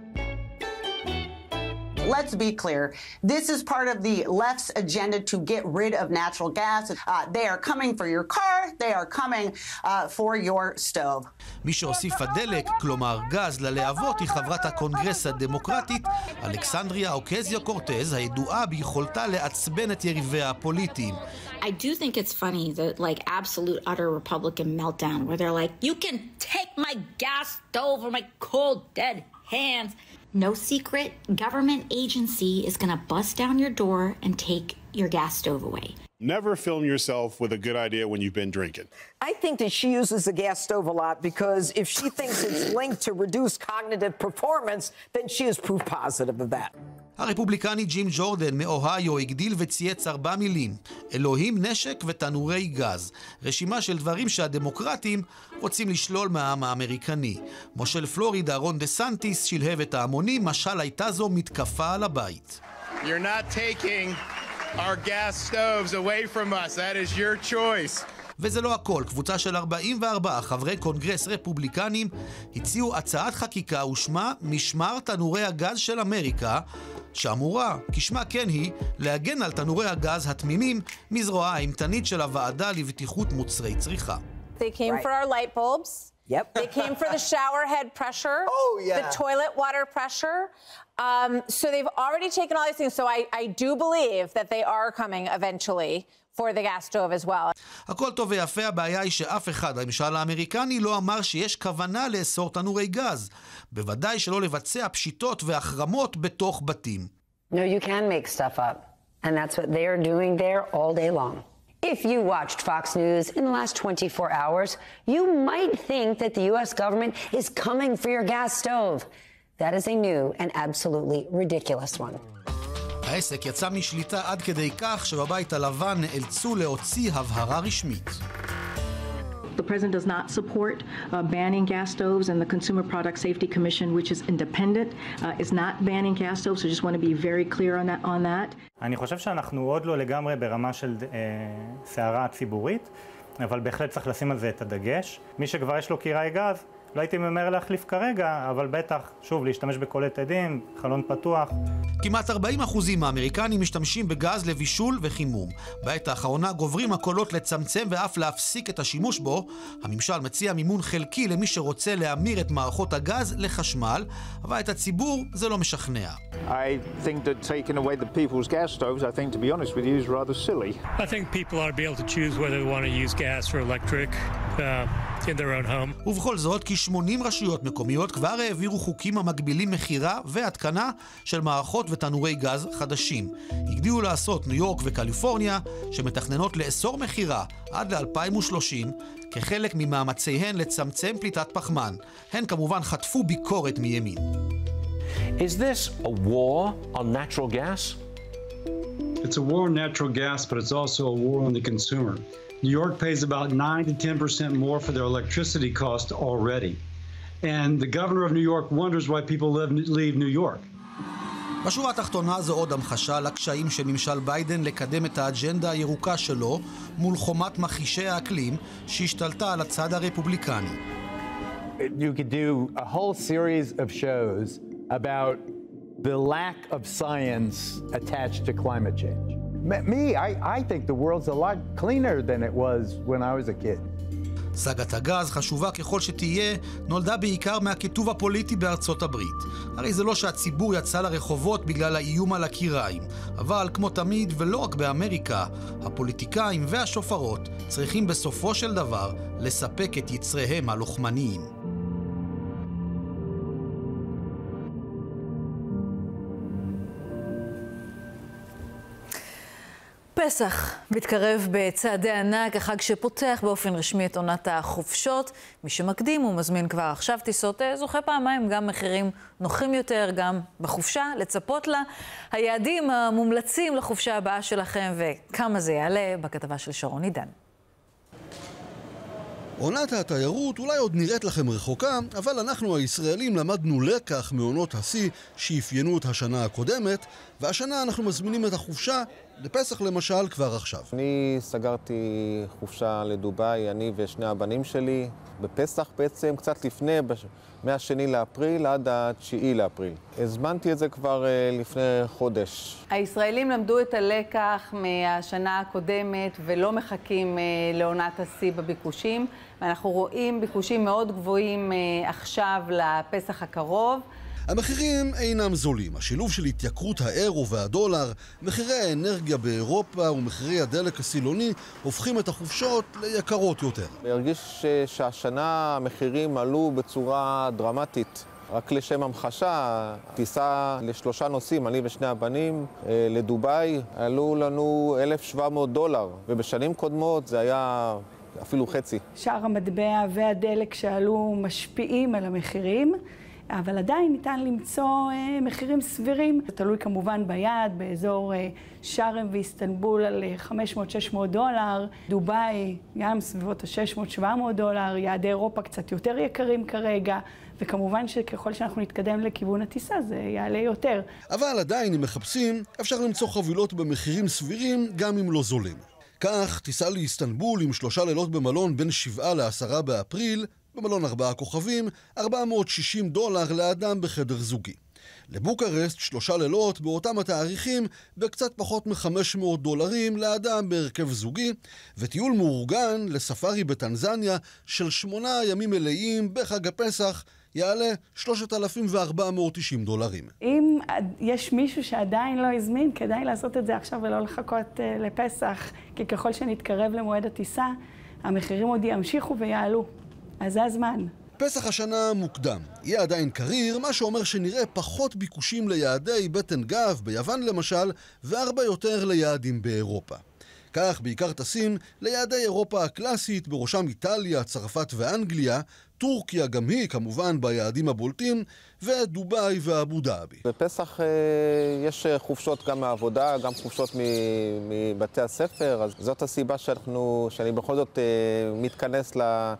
Let's be clear. This is part of the left's agenda to get rid of natural gas. Uh, they are coming for your car. They are coming uh, for your stove. מי שהוסיפה דלק, כלומר גז ללהבות, היא חברת הקונגרס הדמוקרטית אלכסנדריה אוקזיו-קורטז, הידועה ביכולתה לעצבן את יריביה הפוליטיים. I do think it's funny that like absolute utter Republican meltdown where they're like, you can take my gas stove or my cold dead hands. No secret government agency is going to bust down your door and take your gas stove away. Never film yourself with a good idea when you've been drinking. I think that she uses the gas stove a lot because if she thinks it's linked to reduced cognitive performance, then she is proof positive of that. הרפובליקני ג'ים ג'ורדן מאוהיו הגדיל וצייץ ארבע מילים: אלוהים, נשק ותנורי גז. רשימה של דברים שהדמוקרטים רוצים לשלול מהעם האמריקני. מושל פלורידה רון דה סנטיס שלהב את ההמונים, משל הייתה זו מתקפה על הבית. You're not taking our gas stoves away from us. That is your choice. וזה לא הכל. קבוצה של ארבעים וארבעה חברי קונגרס רפובליקנים הציעו הצעת חקיקה ושמה משמר תנורי הגז של אמריקה, שאמורה, כשמה כן היא, להגן על תנורי הגז התמימים מזרוע האימתנית של הוועדה לבטיחות מוצרי צריכה. They came right. for our light bulbs. Yep. They came for the shower head pressure. Oh, yeah. The toilet water pressure. Um, so they've already taken all these things. So I, I do believe that they are coming eventually for the gas stove as well. הכל טוב ויפה, הבעיה היא שאף אחד, הממשל האמריקני, לא אמר שיש כוונה לאסור תנורי גז. בוודאי שלא לבצע פשיטות והחרמות בתוך בתים. No, you can make stuff up. And that's what they are doing there all day long. If you watched Fox News in the last twenty-four hours, you might think that the U S government is coming for your gas stove. That is a new and absolutely ridiculous one. העסק יצא משליטה עד כדי כך שבבית הלבן נאלצו להוציא הבהרה רשמית. The president does not support uh, banning gas stoves, and the Consumer Product Safety Commission, which is independent, uh, is not banning gas stoves. So I just want to be very clear on that. On that. אני חושב שאנחנו עוד לא לגמרי ברמה של אה, סערה ציבורית, אבל בהחלט צריך לשים על זה את הדגש. מי שכבר יש לו קיראי גז, לא הייתי ממהר להחליף כרגע, אבל בטח, שוב, להשתמש בקולט עדים, חלון פתוח. כמעט ארבעים אחוזים מהאמריקנים משתמשים בגז לבישול וחימום. בעת האחרונה גוברים הקולות לצמצם ואף להפסיק את השימוש בו. הממשל מציע מימון חלקי למי שרוצה להמיר את מערכות הגז לחשמל, אבל את הציבור זה לא משכנע. I think that taking away the people's gas stoves, I think, to be honest with you, is rather silly. I think people ought to be able to choose whether they want to use gas or electric uh, in their own home. ובכל זאת, כ-שמונים רשויות מקומיות כבר העבירו חוקים המגבילים מחירה והתקנה של מערכות ותנורי גז חדשים. הגדירו לעשות ניו יורק וקליפורניה, שמתכננות לאסור מחירה עד ל-אלפיים ושלושים, כחלק ממאמציהן לצמצם פליטת פחמן. הן כמובן חטפו ביקורת מימין. Is this a war on natural gas? It's a war on natural gas, but it's also a war on the consumer. New York pays about nine to ten percent more for their electricity cost already. And the governor of New York wonders why people live, leave New York. בשורה התחתונה זו עוד המחשה לקשיים של ממשל ביידן לקדם את האג'נדה הירוקה שלו מול חומת מכחישי האקלים שהשתלטה על הצד הרפובליקני. You could do a whole series of shows about the lack of science attached to climate change. Me, I, I think the world's a lot cleaner than it was when I was a kid. סגת הגז, חשובה ככל שתהיה, נולדה בעיקר מהכיתוב הפוליטי בארצות הברית. הרי זה לא שהציבור יצא לרחובות בגלל האיום על הקיריים, אבל כמו תמיד, ולא רק באמריקה, הפוליטיקאים והשופרות צריכים בסופו של דבר לספק את יצריהם הלוחמניים. פסח מתקרב בצעדי ענק, החג שפותח באופן רשמי את עונת החופשות. מי שמקדים ומזמין כבר עכשיו טיסות זוכה פעמיים, גם מחירים נוחים יותר, גם בחופשה, לצפות לה. היעדים המומלצים לחופשה הבאה שלכם וכמה זה יעלה בכתבה של שרון עידן. עונת התיירות אולי עוד נראית לכם רחוקה, אבל אנחנו הישראלים למדנו לקח מעונות השיא שאפיינו את השנה הקודמת, והשנה אנחנו מזמינים את החופשה לפסח למשל כבר עכשיו. אני סגרתי חופשה לדובאי, אני ושני הבנים שלי, בפסח בעצם קצת לפני, מהשני לאפריל עד התשיעי לאפריל. הזמנתי את זה כבר לפני חודש. הישראלים למדו את הלקח מהשנה הקודמת ולא מחכים לעונת השיא בביקושים, ואנחנו רואים ביקושים מאוד גבוהים עכשיו לפסח הקרוב. המחירים אינם זולים. השילוב של התייקרות האירו והדולר, מחירי האנרגיה באירופה ומחירי הדלק הסילוני הופכים את החופשות ליקרות יותר. אני הרגיש שהשנה המחירים עלו בצורה דרמטית. רק לשם המחשה, טיסה לשלושה נוסעים, אני ושני הבנים, לדובאי, עלו לנו אלף ושבע מאות דולר, ובשנים קודמות זה היה אפילו חצי. שער המטבע והדלק שעלו משפיעים על המחירים, אבל עדיין ניתן למצוא אה, מחירים סבירים. זה תלוי כמובן ביעד, באזור אה, שרם ואיסטנבול על חמש מאות שש מאות דולר, דובאי גם סביבות ה-שש מאות שבע מאות דולר, יעדי אירופה קצת יותר יקרים כרגע, וכמובן שככל שאנחנו נתקדם לכיוון הטיסה זה יעלה יותר. אבל עדיין אם מחפשים, אפשר למצוא חבילות במחירים סבירים גם אם לא זולים. כך, טיסה לאיסטנבול עם שלושה לילות במלון בין שבעה לעשרה באפריל, במלון ארבעה כוכבים, ארבע מאות ושישים דולר לאדם בחדר זוגי. לבוקרשט שלושה לילות באותם התאריכים בקצת פחות מ-חמש מאות דולרים לאדם בהרכב זוגי, וטיול מאורגן לספארי בטנזניה של שמונה ימים מלאים בחג הפסח יעלה שלושת אלפים וארבע מאות ותשעים דולרים. אם יש מישהו שעדיין לא הזמין, כדאי לעשות את זה עכשיו ולא לחכות uh, לפסח, כי ככל שנתקרב למועד הטיסה, המחירים עוד ימשיכו ויעלו. אז זה הזמן. פסח השנה מוקדם. יהיה עדיין קריר, מה שאומר שנראה פחות ביקושים ליעדי בטן גב, ביוון למשל, והרבה יותר ליעדים באירופה. כך בעיקר טסים ליעדי אירופה הקלאסית, בראשם איטליה, צרפת ואנגליה, טורקיה גם היא כמובן ביעדים הבולטים, ודובאי ואבו דאבי. בפסח יש חופשות גם מהעבודה, גם חופשות מבתי הספר, אז זאת הסיבה שאנחנו, שאני בכל זאת מתכנס ל...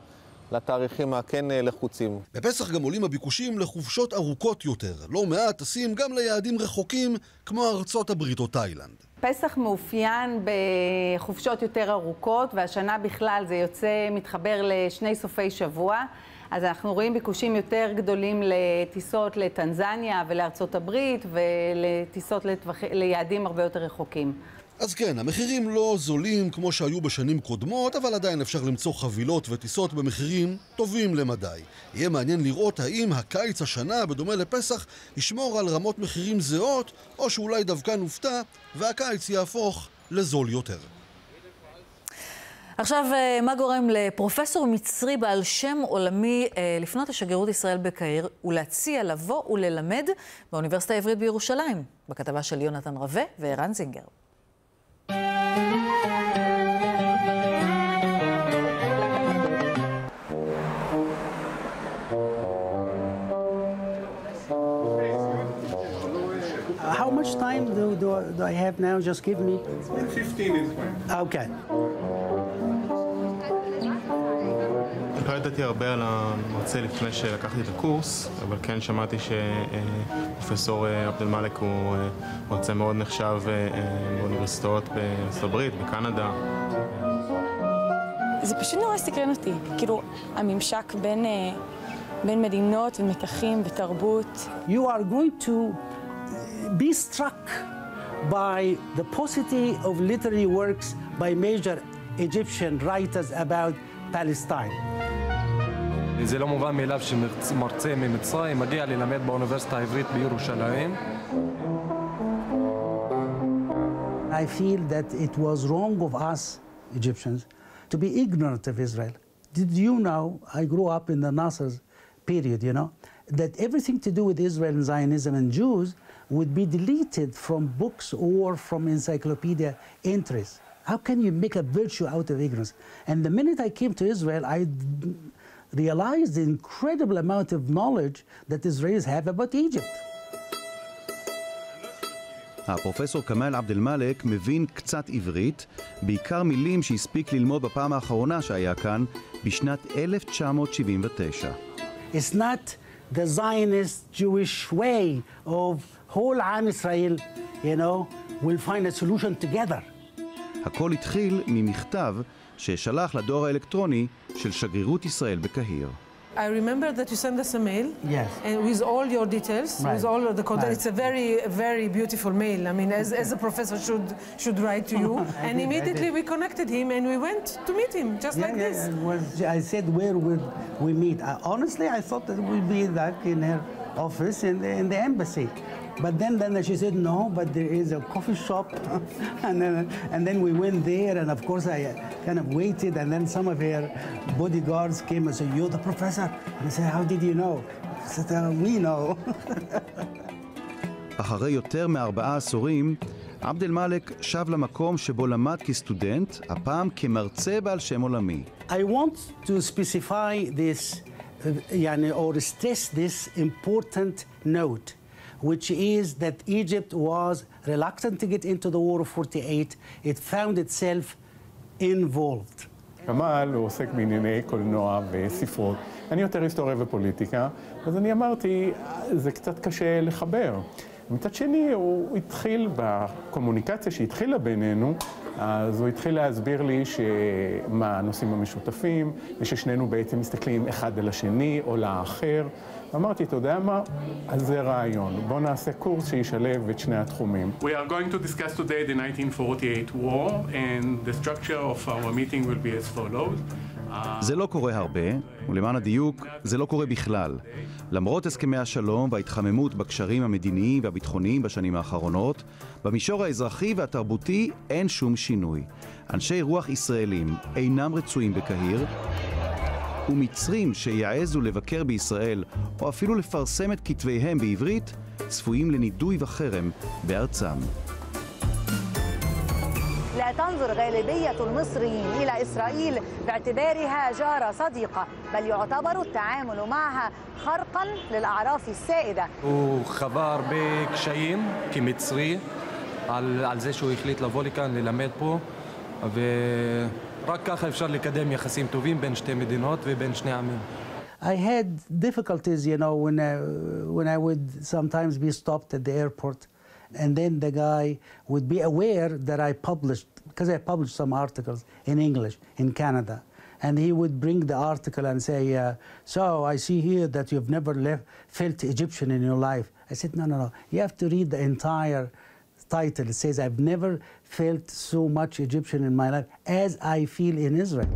לתאריכים הכן לחוצים. בפסח גם עולים הביקושים לחופשות ארוכות יותר. לא מעט טסים גם ליעדים רחוקים כמו ארצות הברית או תאילנד. פסח מאופיין בחופשות יותר ארוכות, והשנה בכלל זה יוצא מתחבר לשני סופי שבוע. אז אנחנו רואים ביקושים יותר גדולים לטיסות לטנזניה ולארצות הברית, ולטיסות לטווח... ליעדים הרבה יותר רחוקים. אז כן, המחירים לא זולים כמו שהיו בשנים קודמות, אבל עדיין אפשר למצוא חבילות וטיסות במחירים טובים למדי. יהיה מעניין לראות האם הקיץ השנה, בדומה לפסח, ישמור על רמות מחירים זהות, או שאולי דווקא נופתע, והקיץ יהפוך לזול יותר. עכשיו, מה גורם לפרופסור מצרי בעל שם עולמי לפנות לשגרירות ישראל בקהיר ולהציע לבוא וללמד באוניברסיטה העברית בירושלים? בכתבה של יונתן רווה וערן זינגר. How much time do, do, do I have now? Just give me... fifteen is fine. Okay. לא ידעתי הרבה על המרצה לפני שלקחתי את הקורס, אבל כן שמעתי שפרופסור עבד-אל-מאלק הוא מרצה מאוד נחשב באוניברסיטאות בארצות הברית, בקנדה. זה פשוט נורא סקרן אותי, כאילו הממשק בין, בין מדינות ומתחים ותרבות. You are going to be struck by the paucity of literary works by major Egyptian writers about Palestine. זה לא מובן מאליו שמרצה ממצרים מגיע ללמד באוניברסיטה העברית בירושלים. I feel that it was wrong of us Egyptians to be ignorant of Israel. Did you know, I grew up in the Nasser's period, you know, that everything to do with Israel and Zionism and Jews would be deleted from books or from encyclopedia entries. How can you make a virtue out of ignorance? And the minute I came to Israel, I realized the incredible amount of knowledge that Israelis have about Egypt. הפרופסור כמאל עבד אל-מאלק מבין קצת עברית, בעיקר מילים שהספיק ללמוד בפעם האחרונה שהיה כאן בשנת אלף תשע מאות שבעים ותשע. It's not the Zionist Jewish way of whole עם ישראל, you know, will find a solution together. הכל התחיל ממכתב ששלח לדואר האלקטרוני של שגרירות ישראל בקהיר. I remember that you sent us a mail. Yes. And with all your details, Right. with all of the content. Right. It's a very, very beautiful mail. I mean, as, as a professor should should write to you. I And did, immediately I did. we connected him and we went to meet him, just Yeah, like yeah, this. it was, I said, where would we meet? I, honestly, I thought that we'd be like in her office in the, in the embassy. But then, then she said, no, but there is a coffee shop. and, then, and then we went there, and of course I kind of waited, and then some of her bodyguards came and said, you're the professor. And I said, how did you know? I said, uh, we know. אחרי יותר מארבעה עשורים, עבד אל-מאלק שב למקום שבו למד כסטודנט, הפעם כמרצה בעל שם עולמי. I want to specify this, uh, يعني, or stress this important note, which is that Egypt was reluctant to get into the war of forty-eight. It found itself involved. כמאל הוא עוסק בענייני קולנוע וספרות. אני יותר היסטוריה ופוליטיקה, אז אני אמרתי, זה קצת קשה לחבר. מצד שני, הוא התחיל בקומוניקציה שהתחילה בינינו, אז הוא התחיל להסביר לי שמה הנושאים המשותפים, וששנינו בעצם מסתכלים אחד על השני או לאחר. אמרתי, אתה יודע מה? אז זה רעיון. בוא נעשה קורס שישלב את שני התחומים. We are going to discuss today the nineteen forty-eight war, and the structure of our meeting will be as follows. זה לא קורה הרבה, ולמען הדיוק, זה לא קורה בכלל. למרות הסכמי השלום וההתחממות בקשרים המדיניים והביטחוניים בשנים האחרונות, במישור האזרחי והתרבותי אין שום שינוי. אנשי רוח ישראלים אינם רצויים בקהיר, ומצרים שיעזו לבקר בישראל, או אפילו לפרסם את כתביהם בעברית, צפויים לנידוי וחרם בארצם. لا تنظر غالبية المصريين إلى إسرائيل باعتبارها جارة صديقة، بل يعتبر التعامل معها خرقاً للأعراف السائدة. הוא חווה הרבה קשיים כמצרי על, על זה שהוא החליט לבוא לכאן, ללמד פה, ורק ככה אפשר לקדם יחסים טובים בין שתי מדינות ובין שני עמים. I had difficulties, you know, when, uh, when I would sometimes be stopped at the airport. And then the guy would be aware that I published, because I published some articles in English in Canada. And he would bring the article and say, uh, so I see here that you've never left, felt Egyptian in your life. I said, no, no, no. You have to read the entire title. It says, I've never felt so much Egyptian in my life as I feel in Israel.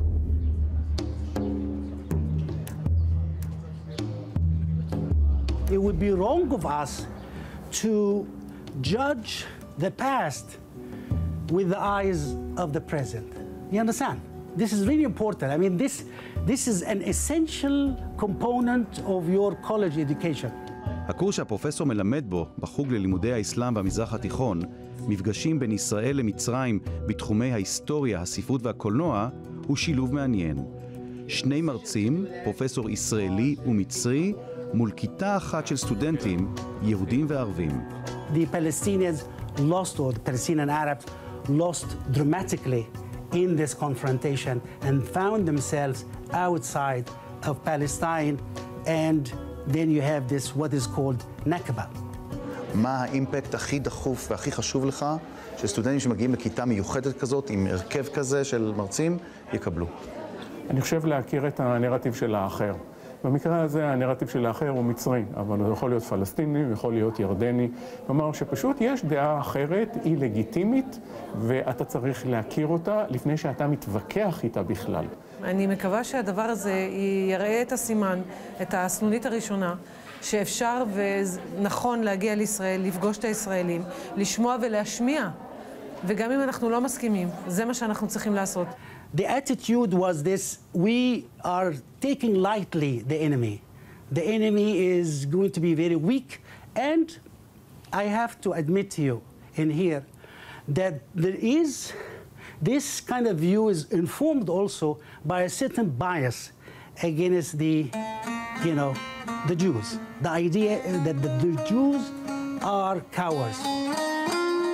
It would be wrong of us to judge the past with the eyes of the present. You understand? This is really important. I mean, this, this is an essential component of your college education. הקורס שהפרופסור מלמד בו בחוג ללימודי האסלאם והמזרח התיכון, מפגשים בין ישראל למצרים בתחומי ההיסטוריה, הספרות והקולנוע, הוא שילוב מעניין. שני מרצים, פרופסור ישראלי ומצרי, מול כיתה אחת של סטודנטים, יהודים וערבים. The Palestinians lost, or the Palestinian Arabs lost dramatically in this confrontation and found themselves outside of Palestine, and then you have this, what is called Nakba. מה האימפקט הכי דחוף והכי חשוב לך שסטודנטים שמגיעים לכיתה מיוחדת כזאת, עם הרכב כזה של מרצים, יקבלו? אני חושב להכיר את הנרטיב של האחר. במקרה הזה הנרטיב של האחר הוא מצרי, אבל הוא יכול להיות פלסטיני, הוא יכול להיות ירדני. כלומר שפשוט יש דעה אחרת, היא לגיטימית, ואתה צריך להכיר אותה לפני שאתה מתווכח איתה בכלל. אני מקווה שהדבר הזה יראה את הסימן, את הסנונית הראשונה, שאפשר ונכון להגיע לישראל, לפגוש את הישראלים, לשמוע ולהשמיע. וגם אם אנחנו לא מסכימים, זה מה שאנחנו צריכים לעשות. The attitude was this: we are taking lightly the enemy. The enemy is going to be very weak, and I have to admit to you in here that there is this kind of view is informed also by a certain bias against the, you know, the Jews. The idea that the, the Jews are cowards.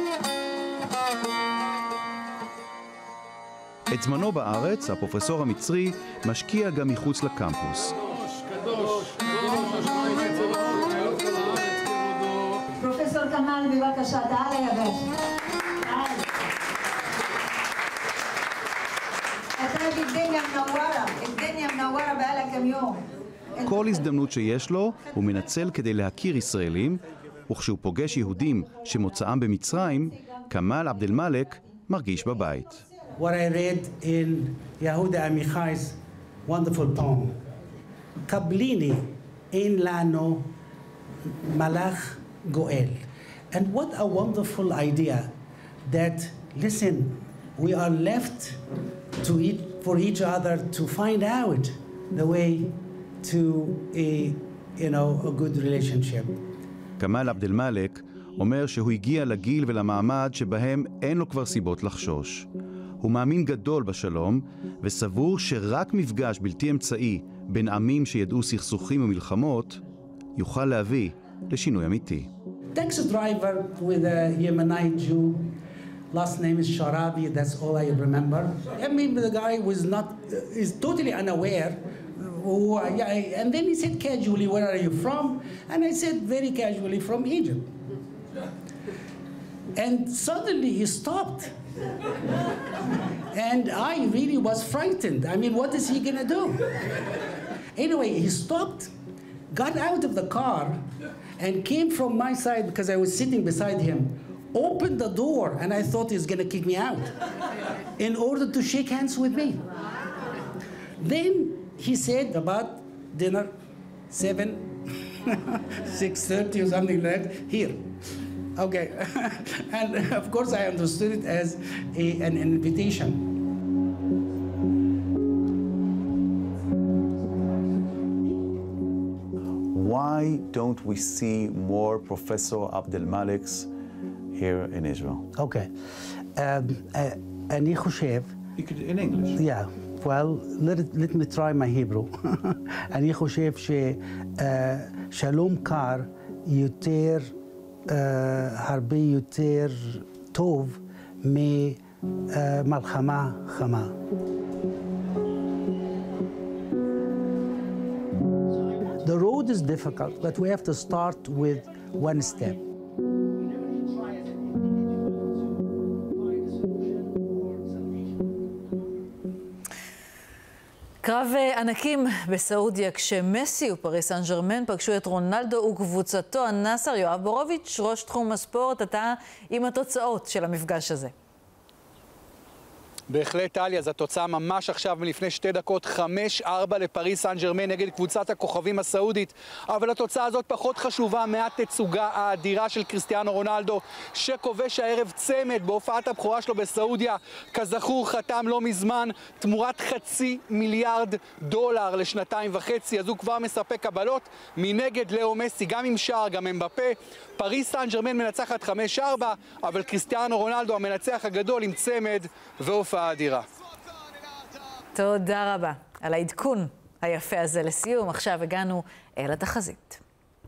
את זמנו בארץ, הפרופסור המצרי משקיע גם מחוץ לקמפוס. פרופסור כמאל, בבקשה, תעלה יבש. אתה בדניה מנוורה, בדניה מנוורה בעלה כם יום. כל הזדמנות שיש לו הוא מנצל כדי להכיר ישראלים, וכשהוא פוגש יהודים שמוצאם במצרים, כמאל עבד אל-מאלק מרגיש בבית. What I read in Yehuda Amichai's wonderful poem, Kablini ein lano malach goel. And what a wonderful idea that, listen, we are left to eat for each other to find out the way to a, you know, a good relationship. כמאל עבד אל-מאלק אומר שהוא הגיע לגיל ולמעמד שבהם אין לו כבר סיבות לחשוש. הוא מאמין גדול בשלום וסבור שרק מפגש בלתי אמצעי בין עמים שידעו סכסוכים ומלחמות יוכל להביא לשינוי אמיתי. Taxi driver with a Yemenite Jew. Last name is Sharabi, that's all I remember. I mean, the guy was not, uh, is totally unaware. Who I, I, and then he said casually, where are you from? And I said very casually, from Egypt. And suddenly he stopped. And I really was frightened. I mean, what is he gonna do? Anyway, he stopped, got out of the car, and came from my side because I was sitting beside him, opened the door, and I thought he was gonna kick me out in order to shake hands with me. Then he said about dinner, seven, six thirty or something like that, here. Okay, and of course I understood it as a, an invitation. Why don't we see more Professor Abd al-Maleks here in Israel? Okay. Um, uh, אני חושב... You could, in English? Yeah. Well, let, it, let me try my Hebrew. אני חושב ששלום קר יותר, uh, הרבה יותר טוב ממלחמה חמה. The road is difficult, but we have to start with one step. קרב ענקים בסעודיה, כשמסי ופריס סן ז'רמן פגשו את רונלדו וקבוצתו. הנאסר, יואב בורוביץ', ראש תחום הספורט, אתה עם התוצאות של המפגש הזה. בהחלט, טלי, אז התוצאה ממש עכשיו מלפני שתי דקות, חמש ארבע לפריס סן ז'רמן נגד קבוצת הכוכבים הסעודית. אבל התוצאה הזאת פחות חשובה מהתצוגה האדירה של קריסטיאנו רונלדו, שכובש הערב צמד בהופעת הבכורה שלו בסעודיה. כזכור, חתם לא מזמן תמורת חצי מיליארד דולר לשנתיים וחצי, אז הוא כבר מספק קבלות. מנגד לאו מסי, גם עם שער, גם אמבפה. פריס סן ז'רמן מנצחת חמש ארבע, אבל קריסטיאנו רונלדו המנצח הגדול עם צמד והופעה אדירה. תודה רבה על העדכון היפה הזה לסיום. עכשיו הגענו אל התחזית.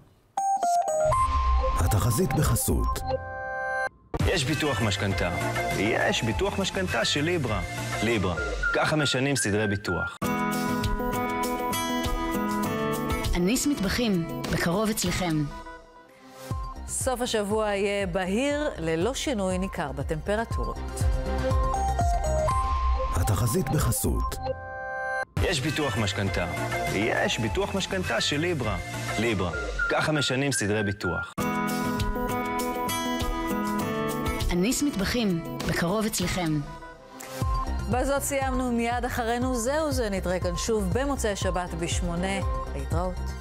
התחזית בחסות. יש ביטוח משכנתה, ויש ביטוח משכנתה של ליברה. ליברה, ככה משנים סדרי ביטוח. אניס מטבחים, בקרוב אצלכם. סוף השבוע יהיה בהיר, ללא שינוי ניכר בטמפרטורות. התחזית בחסות. יש ביטוח משכנתה, ויש ביטוח משכנתה של ליברה. ליברה, ככה משנים סדרי ביטוח. אניס מטבחים, בקרוב אצלכם. בזאת סיימנו, מיד אחרינו זהו זה, נתראה כאן שוב במוצאי שבת בשמונה. להתראות.